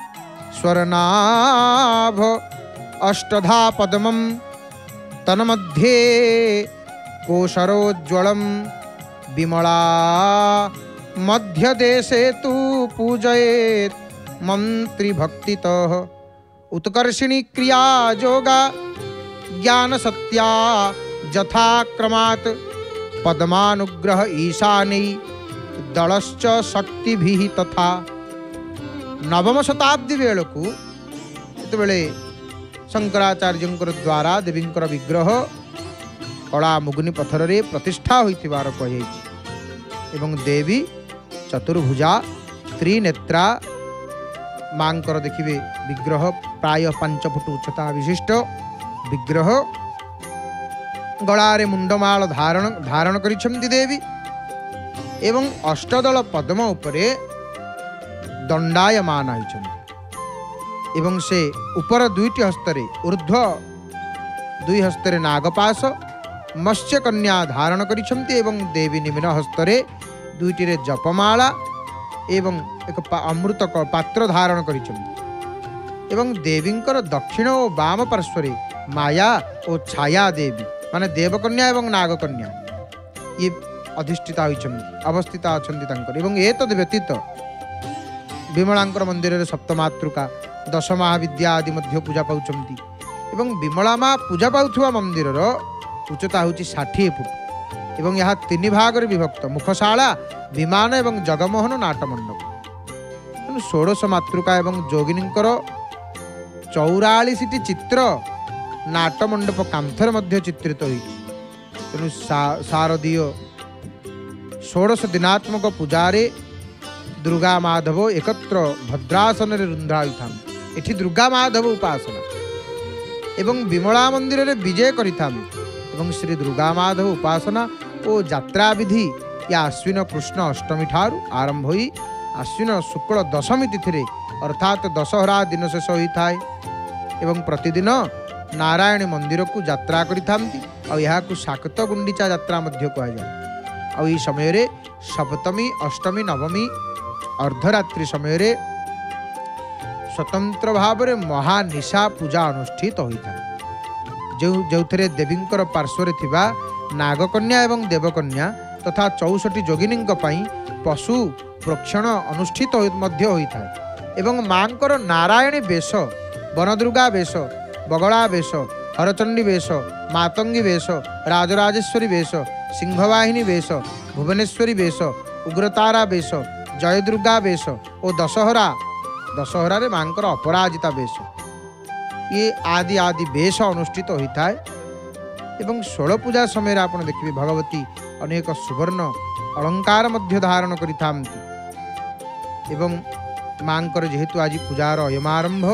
स्वरनाभ अष्टधा पद्मं तन्मध्ये कोशरोज्ज्वलं विमला मध्य देशे तु पूजयेत् मंत्री भक्तितः उत्कर्षिणी क्रिया जोगा ज्ञान सत्या यथाक्रमात् पद्मानुग्रह ईशानी दलश्च शक्तिभिः तथा नवम शताब्दी बेलू जिते शंकराचार्य द्वारा देवींकर विग्रह कला मुगुनी पत्थर रे प्रतिष्ठा होइतिबार कहि एवं देवी चतुर्भुजा त्रिनेत्रा मांकर देखिए विग्रह प्राय 5 फुट उच्चता विशिष्ट विग्रह गलारे मुंडमाल धारण करिछन्ति देवी एवं अष्टदल पद्म उपरे दंडायमान होइछन्ति एवं से ऊपर 2टी हस्तरे ऊर्ध्व 2 हस्तरे नागपाश मत्स्य कन्या धारण करिछन्ति एवं देवी निम्न हस्तरे 2टी रे जपमाला एवं एक अमृत पात्र धारण करिछन्ति एवं देवींकर दक्षिण और वाम पार्श्वरे माया और छाया देवी माने देवकन्या एवं नागकन्या ये अधिष्ठिता होइछन्ति अवस्थिता अछन्ति तांकर एवं एतद् व्यतीत विमलांकर मंदिर रे सप्तमातृका 10 महाविद्या आदि मध्य पूजा पाउछन्ति एवं विमला माँ पूजा पाउथुवा मंदिर उच्चता होची 60 फुट एवं यहाँ 3 भाग रे विभक्त मुखशाला विमान एवं जगमोहन नाटमंडप 16 मातृका एवं जोगिनींकर 44टी चित्र नाटमंडप कांथर मध्य चित्रित होई तेणु शारदीय 16 दिनात्मक पूजारे दुर्गा माधव एकत्र भद्रासन रुंधाई था। एठी दुर्गा माधव उपासना एवं विमला मंदिर रे विजय करिथाम एवं श्री दुर्गा माधव उपासना ओ यात्रा विधि या आश्विन कृष्ण अष्टमी ठारू आरंभ होई आश्विन शुक्ल दशमी तिथि अर्थात दशहरा दिन शेष होता है एवं प्रतिदिन नारायण मंदिर को यात्रा करिथांती और यहाँ को शाक्त गुंडीचा यात्रा मध्य कहा जाए। और ये समय रे सप्तमी अष्टमी नवमी अर्धरात्रि समय रे स्वतंत्र भाव में महानिशा पूजा अनुष्ठित होता है जो देवींकर पार्श्व थिबा नागकन्या एवं देवकन्या तथा 64 जोगिनी पशु प्रोक्षण अनुष्ठित होता है एवं मांकर नारायणी वेश वनदुर्गा वेश बगला वेश हरचंडी वेश मातंगी वेश राजराजेश्वरी वेश सिंहवाहिनी वेश भुवनेश्वरी वेश उग्रतारा वेश जयदुर्गा वेश और दशहरा रे मांकर अपराजिता वेश ये आदि आदि वेश अनुष्ठित होता है एवं षोल पूजा समय आप देखिए भगवती अनेक सुवर्ण अलंकार मध्य धारण करिथांती एवं मांकर जेहेतु आज पूजार अयमारंभ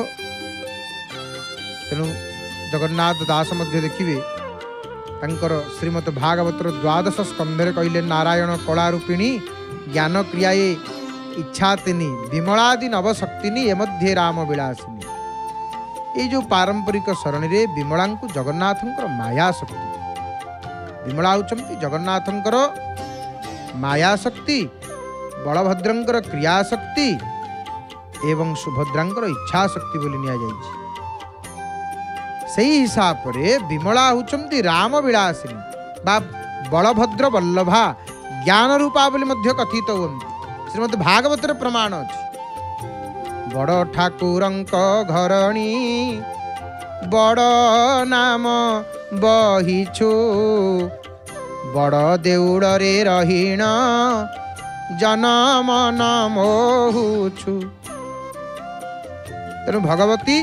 तेणु जगन्नाथ दास मध्य देखिए तांकर श्रीमद भागवतर द्वादश स्कंधरे कहले नारायण कलारूपिणी ज्ञान क्रियाए इच्छा तिनी विमलादि नवशक्तिनी ए मध्य राम विलासिनी। ये जो पारंपरिक सरणी रे विमला को जगन्नाथंकर माया शक्ति विमला होचंती जगन्नाथंकर माया शक्ति बलभद्रंकर क्रिया शक्ति एवं सुभद्रांकर इच्छा शक्ति बोली निया जाइछि। सही हिसाब रे विमला होचंती राम विलासिनी बा बलभद्र वल्लभा ज्ञान रूपा बोली मध्य कथित होती श्रीमद भागवत प्रमाण अछि। बड़ ठाकुरंक घरणी बड़ नाम बहिछु बड़ देउड़ रे रहीण जनम मोहुछु। तेणु भगवती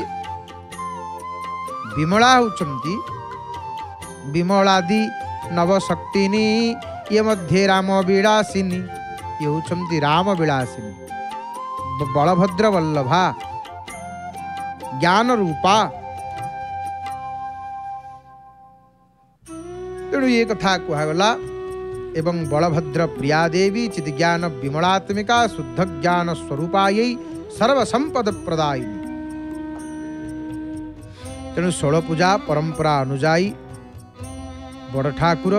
विमला होचंती विमलादि नवशक्तिनी ये मध्य राम विलासिनी ये होचंती राम विलासिनी बलभद्र वल्लभा ज्ञान रूपा। तेणु ये कथा कहगला एवं बलभद्र प्रिया देवी चित ज्ञान विमलात्मिका शुद्ध ज्ञान स्वरूपायै सर्वसंपद प्रदायिनी। तेणु षोल पूजा परंपरा अनुजाई बड़ ठाकुर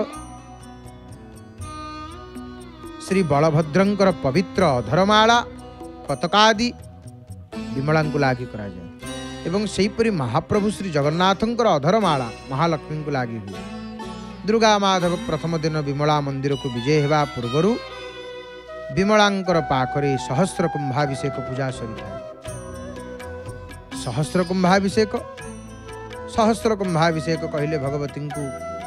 श्री बलभद्रंकर पवित्र अधरमाला पतकादि विमला को लागी करा जाए एवं सेहीपरि महाप्रभु श्री जगन्नाथंकर अधरमाला महालक्ष्मी को लागी हुए। दुर्गा माधव प्रथम दिन विमला मंदिर को विजय हेबा पूर्वरु विमलांकर पाखरे सहस्र कुंभाभिषेक पूजा सरी सहस्र कुंभाभिषेक कहले भगवती को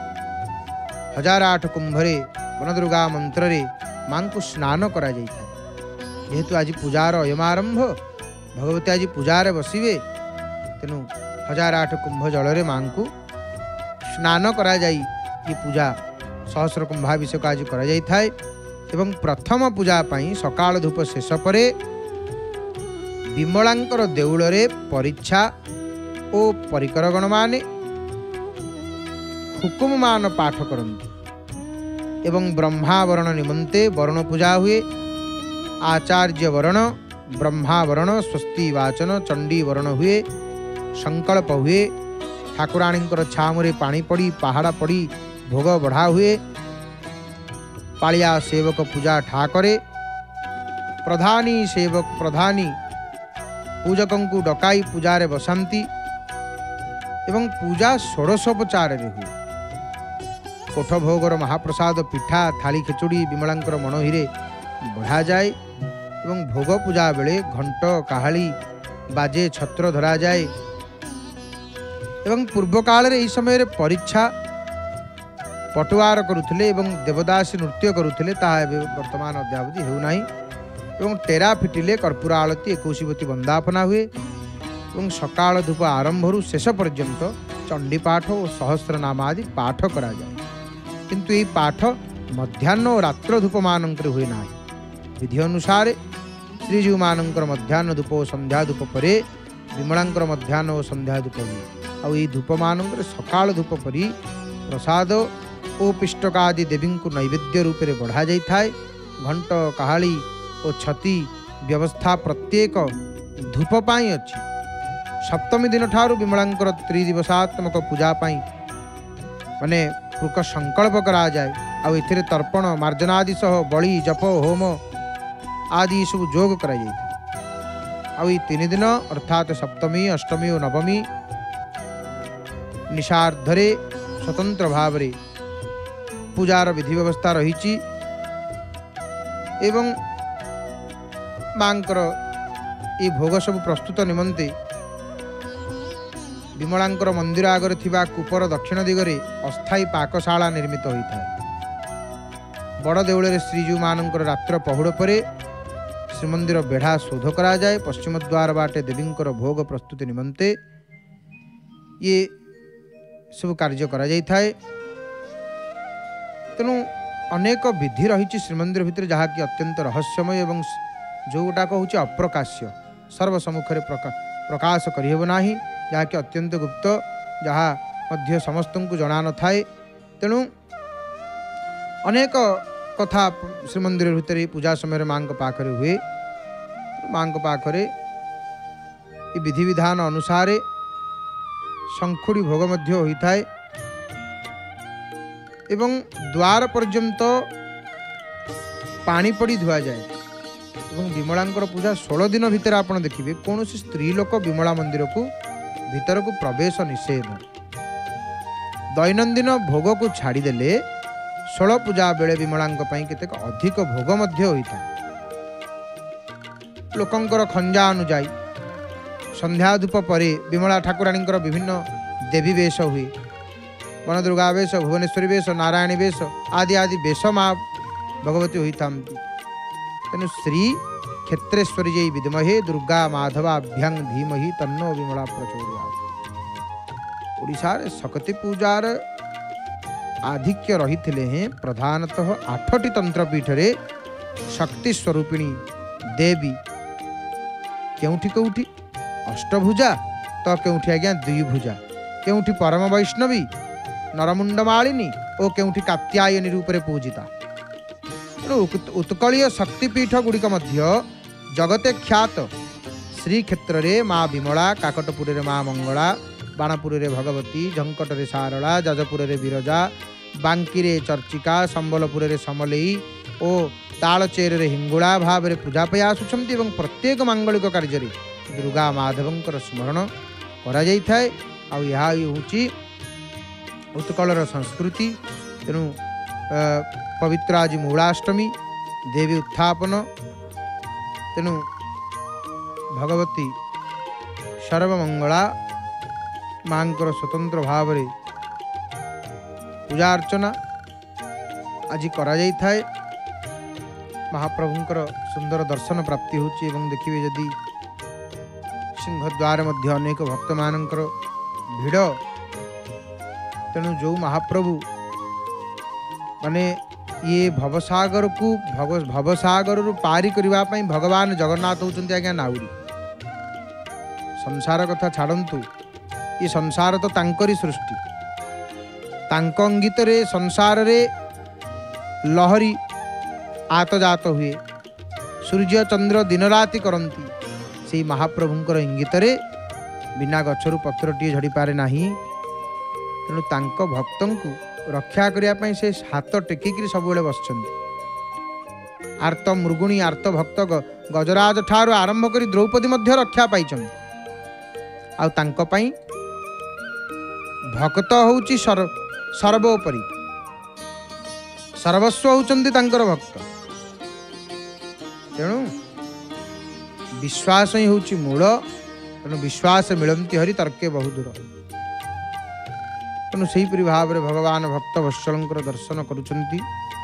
1008 कुंभरे वनदुर्गा मंत्र रे मां को स्नान करा जाइथा। जेहेतु आज पूजार अयमारंभ भगवती आज पूजार बसिवे तेणु 1008 कुंभ जल रे मां को स्नान करा जाई ये पूजा सहस्र कुंभाभिषेक आज करा जाई थाए एवं प्रथम पूजा पाई सकाळ धूप शेष परे विमलांकर देउल रे परीक्षा ओ परिकरगण माने हुकुम मान पाठ करती एवं ब्रह्मावरण निमंते वर्ण पूजा हुए। आचार्य वर्ण ब्रह्मा वर्ण स्वस्ति वाचन चंडी वर्ण हुए संकल्प हुए। ठाकुराणींकर छामुरे पानी पड़ी पहाड़ा पड़ी भोग बढ़ा हुए। पालिया सेवक पूजा ठाकरे प्रधानी सेवक प्रधानी पूजकों को डकाई पूजारे बसांती एवं पूजा षोडशोपचार हुए। कोठ भोगर महाप्रसाद पिठा थाली खिचुड़ी विमलांकर मनोहिरे बढ़ा जाए एवं भोग पूजा बेले घंट काहाली बाजे छत्र धरा जाए एवं पूर्व काल रे समय रे परीक्षा पटुआर करुथिले एवं देवदासी नृत्य करुथिले ताहा वर्तमान अद्यावधि हेउ नाही एवं टेरा फिटिले कर्पूर आलती 21 बंदापना हुए एवं सकाळ धूप आरंभ शेष पर्यंत चंडी पाठ और सहस्र नाम आदि पाठ करा जाए, किंतु ये पाठ मध्याह्न और रात्र धूप मानकर हुए ना। विधि अनुसार श्रीजीव मानकर मध्याह्न धूप और संध्या धूप पर विमलांकर मध्याह्न और संध्या धूप हुए। आउ ये धूप मानकर सकाल धूप परी प्रसाद और पिष्टकादि देवी को नैवेद्य रूप में बढ़ा जाए। घंट काहाली और छती व्यवस्था प्रत्येक धूप पाई अच्छी। सप्तमी दिन ठारू विमलांकर त्रिदिवसात्मक पूजा पाई माने पूर्वक संकल्प करा जाए। आउ एथिरे तर्पण मार्जनादि सह बलि जप होम आदि सब जोग करा जाए। आउ 3 दिन अर्थात सप्तमी अष्टमी और नवमी निशार्धरे स्वतंत्र भाव रे पूजार विधि व्यवस्था रही। एवं मांकर ये भोग सब प्रस्तुत निमंते विमलांकर मंदिर आगे थिबा कूपर दक्षिण दिगरे अस्थायी पाकशाला निर्मित होता है। बड़ देउल श्रीजीव मानकर रात्र पहुड़ पर श्रीमंदिर बेढ़ा शोध करा जाए। पश्चिम द्वार बाटे देवींकर भोग प्रस्तुति निमंते ये सब कार्य करा जाय थाए। तेणु अनेक विधि रही श्रीमंदिर भितर जहाँ कि अत्यंत रहस्यमय एवं जोटा हूँ अप्रकाश्य सर्वसम्मुखें प्रकाश करहब ना, जहाँ कि अत्यंत गुप्त जहाँ मध्य समस्त को जना न थाए। तेणु अनेक कथा श्रीमंदिर भितर पूजा समय माँ पाखरे हुए। माँ पाखरे ये विधि विधान अनुसार शंखुड़ी भोग मध्य होता है एवं द्वार पर्यंत पानी पड़ी धुआ जाए। एवं विमलांकर पूजा 16 दिन भितर आप देखिए कौन स्त्री लोक विमला मंदिर को भीतर को प्रवेश निषेध। दैनंदिन भोग को छाड़देले 16 पूजा बेले विमलांक केतेक अधिक भोग मध्य होता है। लोकंकर खंजा अनुजाई संध्या धूप पर विमला ठाकुराणींकर विभिन्न देवी वेश हुए। वन दुर्गा वेश, भुवनेश्वरी वेश, नारायणी वेश आदि आदि वेश माँ भगवती होता। तेणु श्री क्षेत्रेश्वरी जय विद्महे दुर्गा माधवाभ्यं धीमहि तन्नो विमला प्रचोदयात्। ओडिशार शक्ति पूजार आधिक्य रही हैं। प्रधानतः 8टी तंत्रपीठ रे शक्ति स्वरूपिणी देवी केउठी केउठी अष्टभुजा तो केउठी आज्ञा द्विभुजा, केउठी परम वैष्णवी नरमुंडमालिनी और केउठी कात्यायनी रूप में पूजिता। उत्कलीय शक्तिपीठ गुड़िक मध्य जगते ख्यात श्री क्षेत्र रे माँ विमला, काकटपुर रे माँ मंगला, बाणपुर रे भगवती, झंकट रे सारला, जाजपुर रे विरजा, बांकी रे चर्चिका, संबलपुर रे समलेई और तालचेर रे हिंगुला भाव रे पूजा पे आसुछंती। एवं प्रत्येक मांगलिक कार्य रे दुर्गा माधवंकर स्मरण करा जाय थाए। आ यह होची उत्कलर संस्कृति। तेणु पवित्र आज मूलाष्टमी देवी उत्थापन। तेणु भगवती सर्वमंगला मांकर स्वतंत्र भाव रे पूजा अर्चना आज करा जाय थाए। महाप्रभुंकर सुंदर दर्शन प्राप्ति होची। एवं देखिए यदि सिंहद्वार मध्य अनेक भक्त मानकर भिड़। तेणु जो महाप्रभु माने ये भवसागर को भवसागर पारी करने भगवान जगन्नाथ होचंती आज्ञा नाउरी। संसार कथा छाड़न्तु, ये संसार तो तांकरी सृष्टि। तांक अंगित रे संसार रे लहरी आतजात हुए। सूर्य चंद्र दिन राति करती से महाप्रभुंकर इंगित रे बिना गछरु पत्रटीए झड़ी पारे नाही। तेणु तांक भक्तों को रक्षा करने से हाथ टेकिक सब बसचंती। आर्त मृगुणी आर्त भक्त गजराज ठार आरंभ कर द्रौपदी मध्य रक्षा पाई। आउ तांक पई भक्त होउची सर्वोपरि, सर्वस्व होउचंती तांकर भक्त। तेणु विश्वास ही होउची मूल। तेणु विश्वास मिलंती हरि तर्के बहु दूर। तेणु से भाव में भगवान भक्त वत्सलंकर दर्शन करुचंती।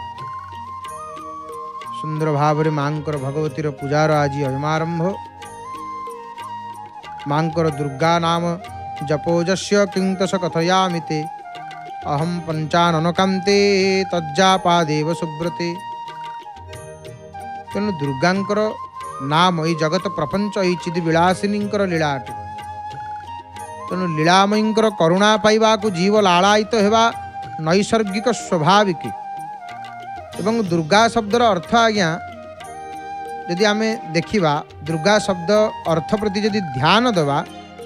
सुंदर भाव में मांकर भगवतीर पूजार आज अभिमारंभ। मांकर दुर्गा नाम जपोजस्य किंतस कथयामिते अहम पंचाननकांते तज्जापादेव सुब्रते। तेणु दुर्गांकर नाम ई जगत प्रपंच ई चिद विलासिनींकर लीलाटे। तेणु लीलामयींकर करुणा पाइबा को जीव लालायित हेबा नैसर्गिक स्वाभाविक। एवं दुर्गा शब्दर अर्थ आज्ञा यदि आम देखा दुर्गा शब्द अर्थ प्रति यदि ध्यान देवा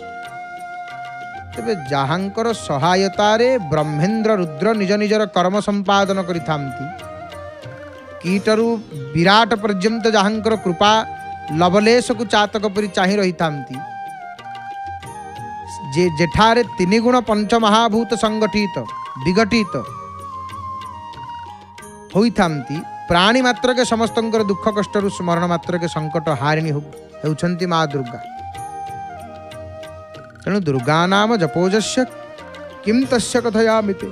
तेबे जहांकर सहायतारे ब्रह्मेन्द्र रुद्र निज निजर कर्म संपादन करिथांती। कीटरू विराट पर्यंत जहांकर कृपा लवलेश को चातक परि चाहि रहिथांती। जे जेठारे तीन गुण पंच महाभूत संगठित विघटित होइथांती। प्राणी मात्र के समस्तंकर दुख कष्ट स्मरण मात्र के संकट हारिणी होउछंती माँ दुर्गा। तेणु दुर्गा नाम जपोजस्य किम तस्य कथयामिते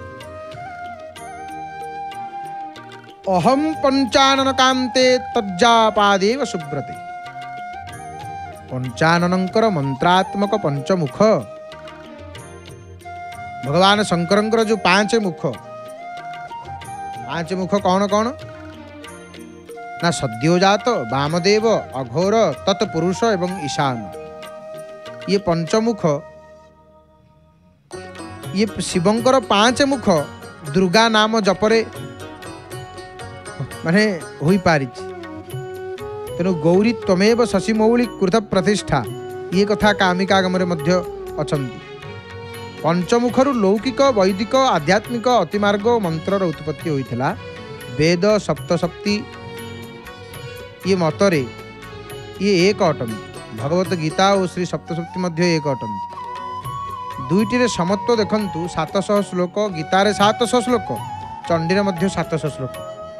अहम पंचानन कांते तज्जापादेव सुब्रते। पंचाननंकर मंत्रात्मक पंचमुख भगवान शंकरंकर जो पांच मुख कौन कौन ना सद्योजात वामदेव अघोर तत्पुरुष एवं ईशान। ये पंचमुख ये शिवंकर पांच मुख दुर्गा नाम जपरे माने होई पारि। तेणु गौरी त्वमेव शशि मौली कृत प्रतिष्ठा ये कथा कामिकागमरे मध्य अछंती। पंचमुखरु लौकिक वैदिक आध्यात्मिक अतिमार्ग मंत्रर उत्पत्ति होइथिला। वेद सप्तशक्ति ये मतरे ये एक अटंती। भगवत गीता और श्री सप्तशक्ति मध्य एक अटंती। दुईटी समत्व देखंतु 700 श्लोक गीतारे 700 श्लोक चंडीरे मध्य 700 श्लोक।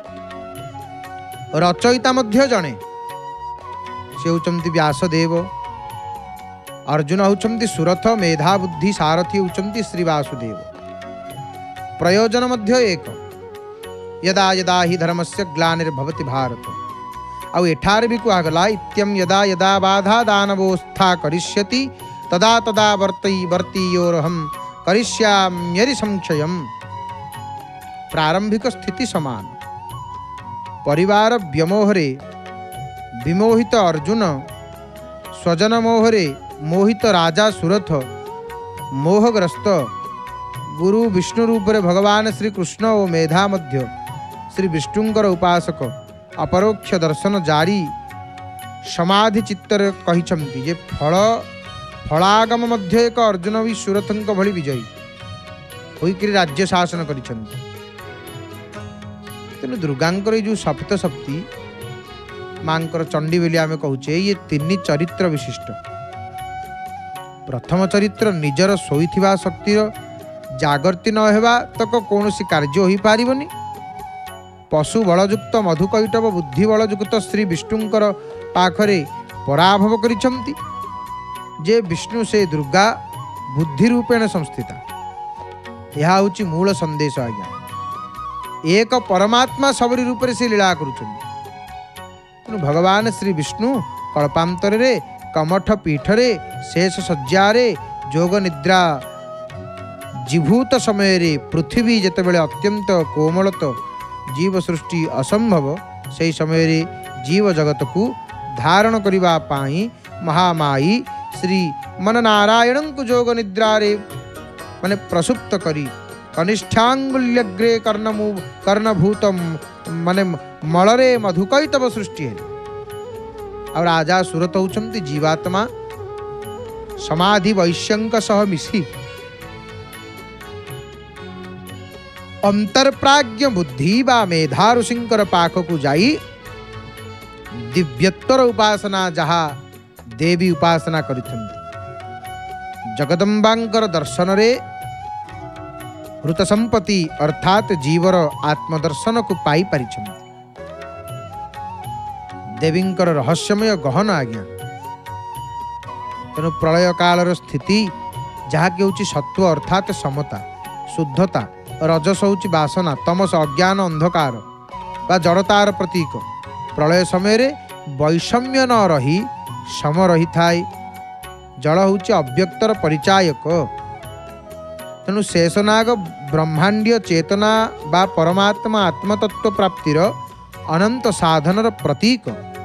रचयिता मध्य जणे से होचंती व्यासदेव। अर्जुन होचंती सुरथ मेधा बुद्धि सारथी होचंती श्री वासुदेव। प्रयोजन मध्य एक। यदा यदा हि धर्मस्य ग्लानिर्भवति भारत। आउ एठार भी कहगला इत्यम यदा यदा बाधा दानवोत्था करिष्यति तदा तदा वर्तीयोरहम करिष्याम्यरि संक्षयम्। प्रारंभिक स्थिति समान। परिवार व्यामोहरे विमोहित अर्जुन स्वजन मोहरे मोहित राजा सुरथ मोहग्रस्त गुरु विष्णु रूप रे भगवान श्री कृष्ण और मेधा मध्य श्री विष्णुंकर उपासक अपरोक्ष दर्शन जारी समाधि चित्तर कहिछंती जे फलागम मध्य एक अर्जुन भी सुरथंक भली विजयी होइकरी राज्य शासन करिछंती। तेणु दुर्गांकर जो सप्तशक्ति मांकर चंडी बोली आम कहूचे ये तीन चरित्र विशिष्ट। प्रथम चरित्र निजर शोइथिबा शक्तिर जागृति न हेबा तक कौन कार्य हो पारिबनी। पशु बलयुक्त मधुकैटव बुद्धि बलयुक्त श्री विष्णुंकर पाखरे पराभव करिछंती। जे विष्णु से दुर्गा बुद्धि रूपेण संस्थिता। यह हूँ मूल संदेश आज्ञा। एक परमात्मा सबरी रूप से लीला करुछंती। भगवान श्री विष्णु कल्पांतर रे कमठ पीठरे शेष सज्जारे जोग निद्रा जीभूत समय रे पृथ्वी जेतेबेले अत्यंत कोमलत जीव सृष्टि असंभव से समय रे जीव जगत को धारण करबा पाई महामाई श्री मन नारायण को जोग निद्रा रे माने प्रसुप्त करी कनिष्ठांगुल्यग्रे कर्णभूत माने मलरे मधुकैतव सृष्टि है। और राजा सुरत होचंती जीवात्मा समाधि वैश्यंक सह मिसी अंतर्प्राज्ञ बुद्धि बा मेधा ऋषिंकर पाख को जाई दिव्यत्तर उपासना जहा देवी उपासना करिथंती। जगदम्बांकर दर्शन रे हृत संपत्ति अर्थात जीवर आत्मदर्शन को पाई पारिछंती। देवींकर रहस्यमय गहन आज्ञा। तेणु प्रलय कालर स्थिति जहा कि होची सत्व अर्थात समता शुद्धता रजस होची वासना तमस अज्ञान अंधकार बा जड़तार प्रतीक। प्रलय समय रे वैषम्य न रही सम रही थाए जल होची अव्यक्तर परिचायक। तेणु शेषनाग ब्रह्मांडीय चेतना बा परमात्मा आत्मतत्व प्राप्तिर अनंत साधनर प्रतीक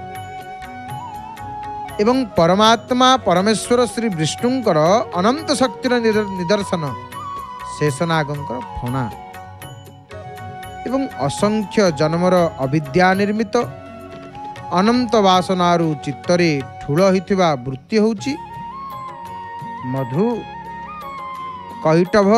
एवं परमात्मा परमेश्वर श्री विष्णुंकर अनंत शक्तिर निदर्शन शेषनागंकर फणा एवं असंख्य जन्मर अविद्या निर्मित अनंत वासनारु चित्तरे ठूल होइथिबा वृत्ति होउची मधु कैटभ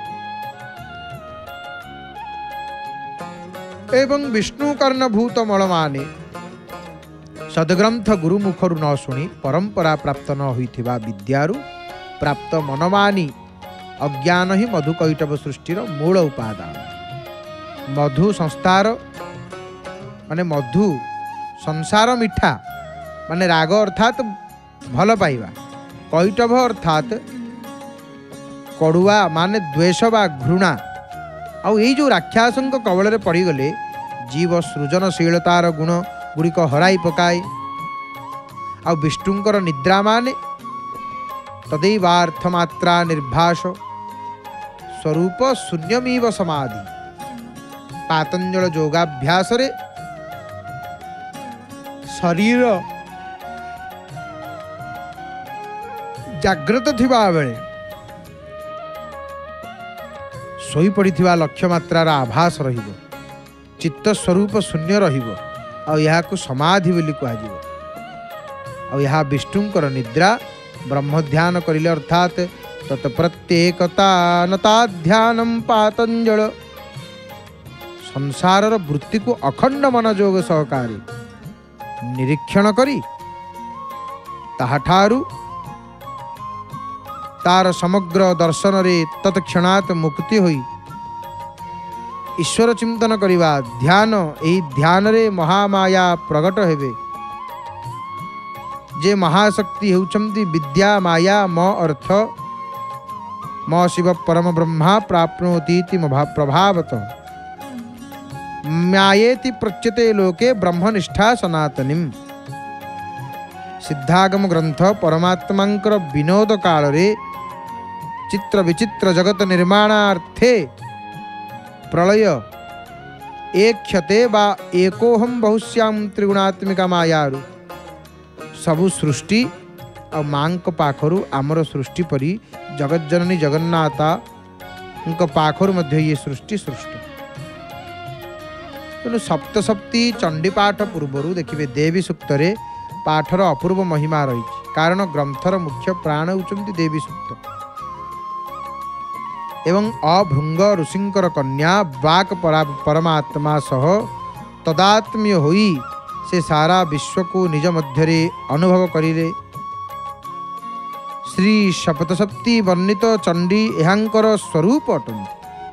एवं विष्णु कर्णभूत मलमाने सदग्रंथ गुरुमुखरु न शुणी परंपरा प्राप्त न होइथिबा विद्यारु प्राप्त मनमानी अज्ञान ही मधु कैटभ सृष्टिर मूल उपादान। मधु संस्कार माने मधु संसार मिठा माने राग अर्थात भल पाइबा, कैटभ अर्थात कड़ुआ माने द्वेष बा घृणा। आउ ये जो राक्षसंक कबल पड़गले जीव सृजनशीलतार गुण गुड़िक हराई पकाए। आ विष्णुंकर निद्रा माने तदैवार्थमात्रा निर्भास स्वरूप शून्यमीव समाधि। पातंजल योगाभ्यास रे शरीर जाग्रत थिबा बेले सोई पड़िथिबा लक्ष्य मात्रार आभास रहिबो, चित्त स्वरूप शून्य रहिबो। आ यहाँ को समाधि बोली कहुआ। यहाँ विष्णुंकर निद्रा ब्रह्म ध्यान करिले अर्थात तत्प्रत्येकता नता ध्यानम पातंजल संसारर वृत्ति को अखंड मनोयोग सहकारी निरीक्षण करी ताहाठारु तार समग्र दर्शन रे तत्क्षणात मुक्ति होई ईश्वर चिंतन करिबा ध्यान। एही ध्यान रे महामाया प्रकट हेबे। जे महाशक्ति हेउचंती विद्या माया म अर्थ म शिव परम ब्रह्मा प्राप्नोति प्रभावत म्यायेति प्रच्यते लोके ब्रह्मनिष्ठा सनातनीम। सिद्धागम ग्रंथ परमात्मांकर विनोद काल रे चित्र विचित्र जगत निर्माणार्थे प्रलय एक क्षते बा एकोहम बहुश्याम त्रिगुणात्मिका मायारु सबु सृष्टि आ मांक पाखरु आमर सृष्टि परी जगज्जननी जगन्नाथा उनक पाखरु मध्य ये सृष्टि सृष्टि। तेणु सप्तसप्ती चंडी पाठ पूर्वर देखिए देवी सूक्त रे पाठर अपूर्व महिमा रही। कारण ग्रंथर मुख्य प्राण होउचंती देवी सूक्त एवं अभृंग ऋषिंकर कन्या वाक परमात्मा सह तदात्म्य होई से सारा विश्व को निज मध्यरे अनुभव करिले। श्री सप्तसप्ती वर्णित चंडी एहांकर स्वरूप अटंती।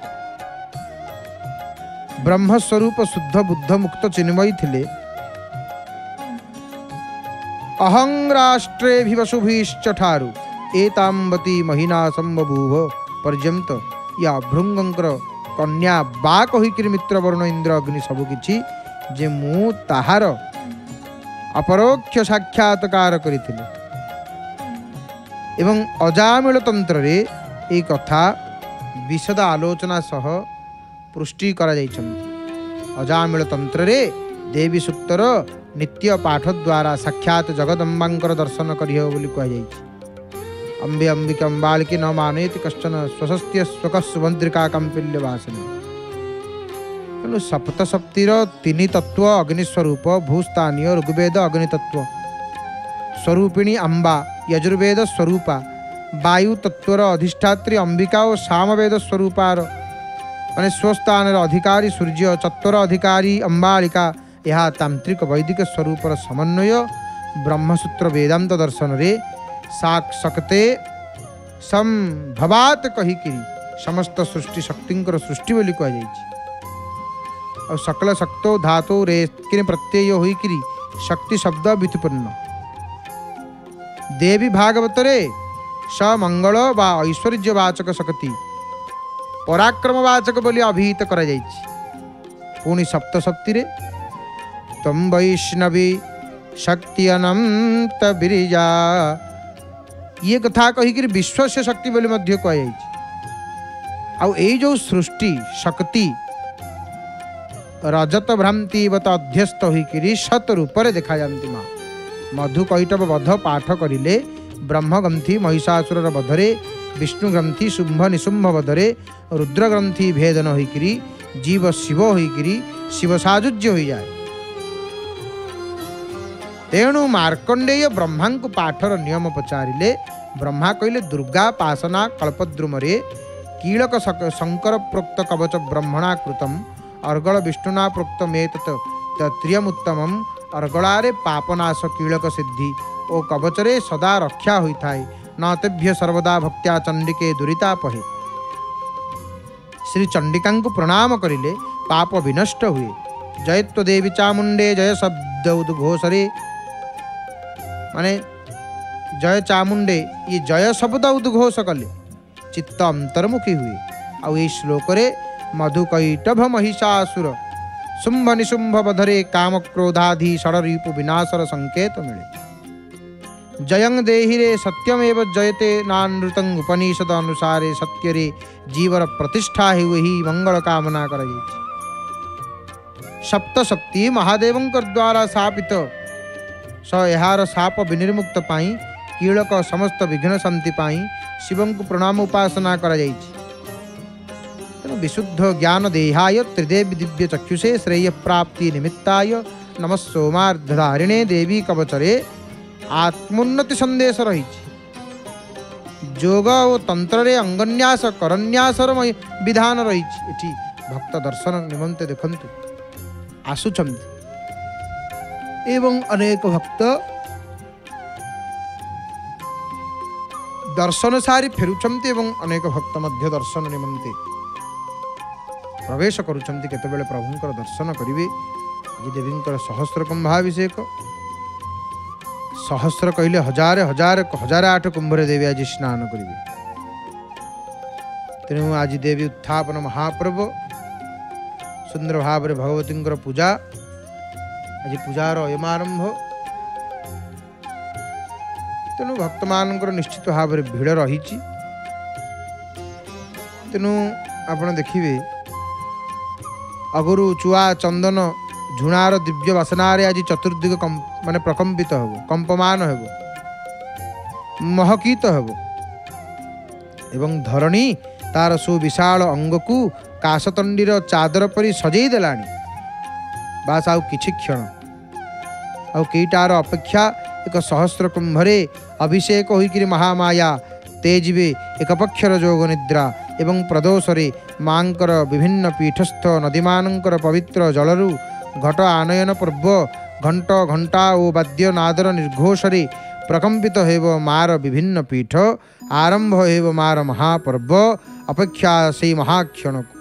ब्रह्मस्वरूप शुद्ध बुद्ध मुक्त चिन्मयी थिले। अहं राष्ट्रे भिवशुभिश्च ठारु एतांबती महिना संबभूव पर्यंत या भृंगंकर कन्या बाक होइकिर मित्र वरुण इंद्र अग्नि सबु किछि जे मु ताहार अपरोक्ष साक्षात्कार करिथिले। एवं अजामिल तंत्र रे ए कथा विशद आलोचना सह पुष्टि करा जाइछन्ति। अजामिल तंत्र रे देवी सूक्तर नित्य पाठ द्वारा साक्षात जगदम्बांकर दर्शन करियो बोली कह जाइछि। अम्बे अंबिका अम्बालिकी न मानेति कश्चन स्वशस्त्य स्वक सुभद्रिका कंपिल्य वासने। तेणु सप्तसप्तिर तीन तत्व अग्निस्वरूप भूस्थानीय ऋग्वेद अग्नितत्व स्वरूपिणी अम्बा यजुर्वेद स्वरूपा वायु तत्वर अधिष्ठात्री अंबिका और सामवेद स्वरूपार माने स्वस्थान अधिकारी सूर्य चत्वर अधिकारी अंबालिका यह तांत्रिक वैदिक स्वरूपर समन्वय ब्रह्मसूत्र वेदांत दर्शन रे साक्षकते संभवात कहीकिरी समस्त सृष्टि शक्तिंकर सृष्टि बोली कह जाइछि। और सकल शक्तो धातु रे किन प्रत्यय होइकिरी शक्ति शब्द व्युत्पन्न। देवी भागवत रे स मंगल बा ऐश्वर्यवाचक शक्ति पराक्रमवाचक बोली अभिहित करा जाइछि। पुणी सप्तसप्ति रे तम वैष्णवी शक्ति अनंत बिरिजा ये कथा कहीकि विश्व से शक्ति बोली मध्य कहुई आउ यही जो सृष्टि शक्ति रजत भ्रांति बत अध्यस्त होकर सत रूप से देखा जाती माँ मधु कैटव बध पाठ करिले ब्रह्म ग्रंथि महिषासुर बधरे विष्णु ग्रंथि शुंभ निशुंभ बधरे रुद्र ग्रंथि भेदन होकर जीव शिव होकर शिव साजुज्य हो जाए। तेणु मार्कंडेय ब्रह्मा को पाठर नियम पचारे ब्रह्मा कहले दुर्गा पासना कल्पद्रुम कीलक शंकर प्रोक्त कवच ब्रह्मणा कृतम अर्गल विष्णुना प्रोक्त मे तत्रियमुत्तम अर्गलारे पापनाश कीलक सिद्धि ओ कवचरे सदा रक्षा होता है न तेभ्य सर्वदा भक्त्या चंडिके दुरीतापहे। श्री चंडिका को प्रणाम करिले पाप विनष्ट हुए। जयत्व देवी चामुंडे जय शब्द उद्घोषरे माने जय चामुंडे ये जय शब्द उद्घोष कले चित्त अंतर्मुखी हुए। आउ ये श्लोक मधुकैटभ महिषासुर शुंभ निशुंभ बधरे काम क्रोधाधि षडरूप विनाशर संकेत मिले। जयं देहिरे सत्यमेव जयते नानृतं उपनिषद अनुसारे सत्यरे जीवर प्रतिष्ठा ही वही मंगल कामना कर सप्तशक्ति महादेवंकर द्वारा स्थापित स यार साप विनिर्मुक्त पाई कीलक समस्त विघ्न शांति पाई शिवं को प्रणाम उपासना कर तेणु विशुद्ध ज्ञान देहाय त्रिदेवी दिव्य चक्षुषे श्रेय प्राप्ति निमित्ताय नमः सोमार्धारिणे देवी कवचरे आत्मोन्नति संदेश रही। जोग और तंत्र रे अंगन्यास करन्यासर विधान रही। भक्त दर्शन निमंते देखंतु आसुचंती एवं अनेक भक्त दर्शन सारी फेरुचंती एवं अनेक भक्त मध्य दर्शन निमंते प्रवेश करुचंती। केतेबेले प्रभुंकर दर्शन करिवे देवींकर सहस्र कुंभाभिषेक सहस्र कहले हजार हजार हजार 8 कुंभरे देवी आज स्नान करिवे। तेणु आज देवी उत्थापन महापर्व सुंदर भाव भगवती पूजा आज पूजार अयमारंभ। तेणु भक्त मानकर निश्चित भाव भिड़ रही। तेणु आपण देखिए अगरु चुआ चंदन झुणार दिव्य बासनारे आज चतुर्दिग माने प्रकंपित हेबो कंपमान हेबो महकित हेबो एवं धरणी तार सुविशाल अंग को काशतंडीर चादर परी सजई देलानी। बास आउ किछि क्षण आउ केटार अपेक्षा एक सहस्र कुंभरे अभिषेक होइकिरी महामाया तेजिबे एक पक्षर जोग निद्रा एवं प्रदोषरे मांकर विभिन्न पीठस्थ नदीमानंकर पवित्र जलरू घट आनयन पर्व घंट घंटा और वाद्य नादर निर्घोषरे प्रकंपित हेब मार विभिन्न पीठ आरंभ हेब मार महापर्व अपेक्षा से महाक्षण को।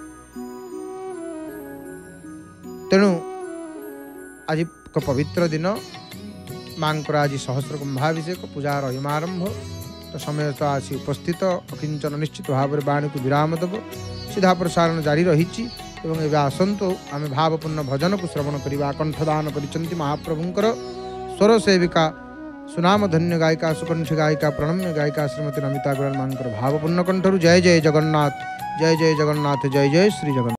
तेणु आज एक पवित्र दिन मांकर आज सहस्र कुंभाभिषेक पूजार अयमारंभ। तो समय तो आसी उपस्थित अकिंचन निश्चित भाव में बाणी को विराम देव सीधा प्रसारण जारी रही। एवं एवं आसतु आम भावपूर्ण भजन को श्रवण करवा। कंठदान करिसेंति महाप्रभुंकर स्वर सेविका सुनाम धन्य गायिका सुकंठी गायिका प्रणम्य गायिका श्रीमती नमिता गोयल मानकर भावपूर्ण कंठरु जय जय जगन्नाथ जय जय जगन्नाथ जय जय श्री जगन्नाथ।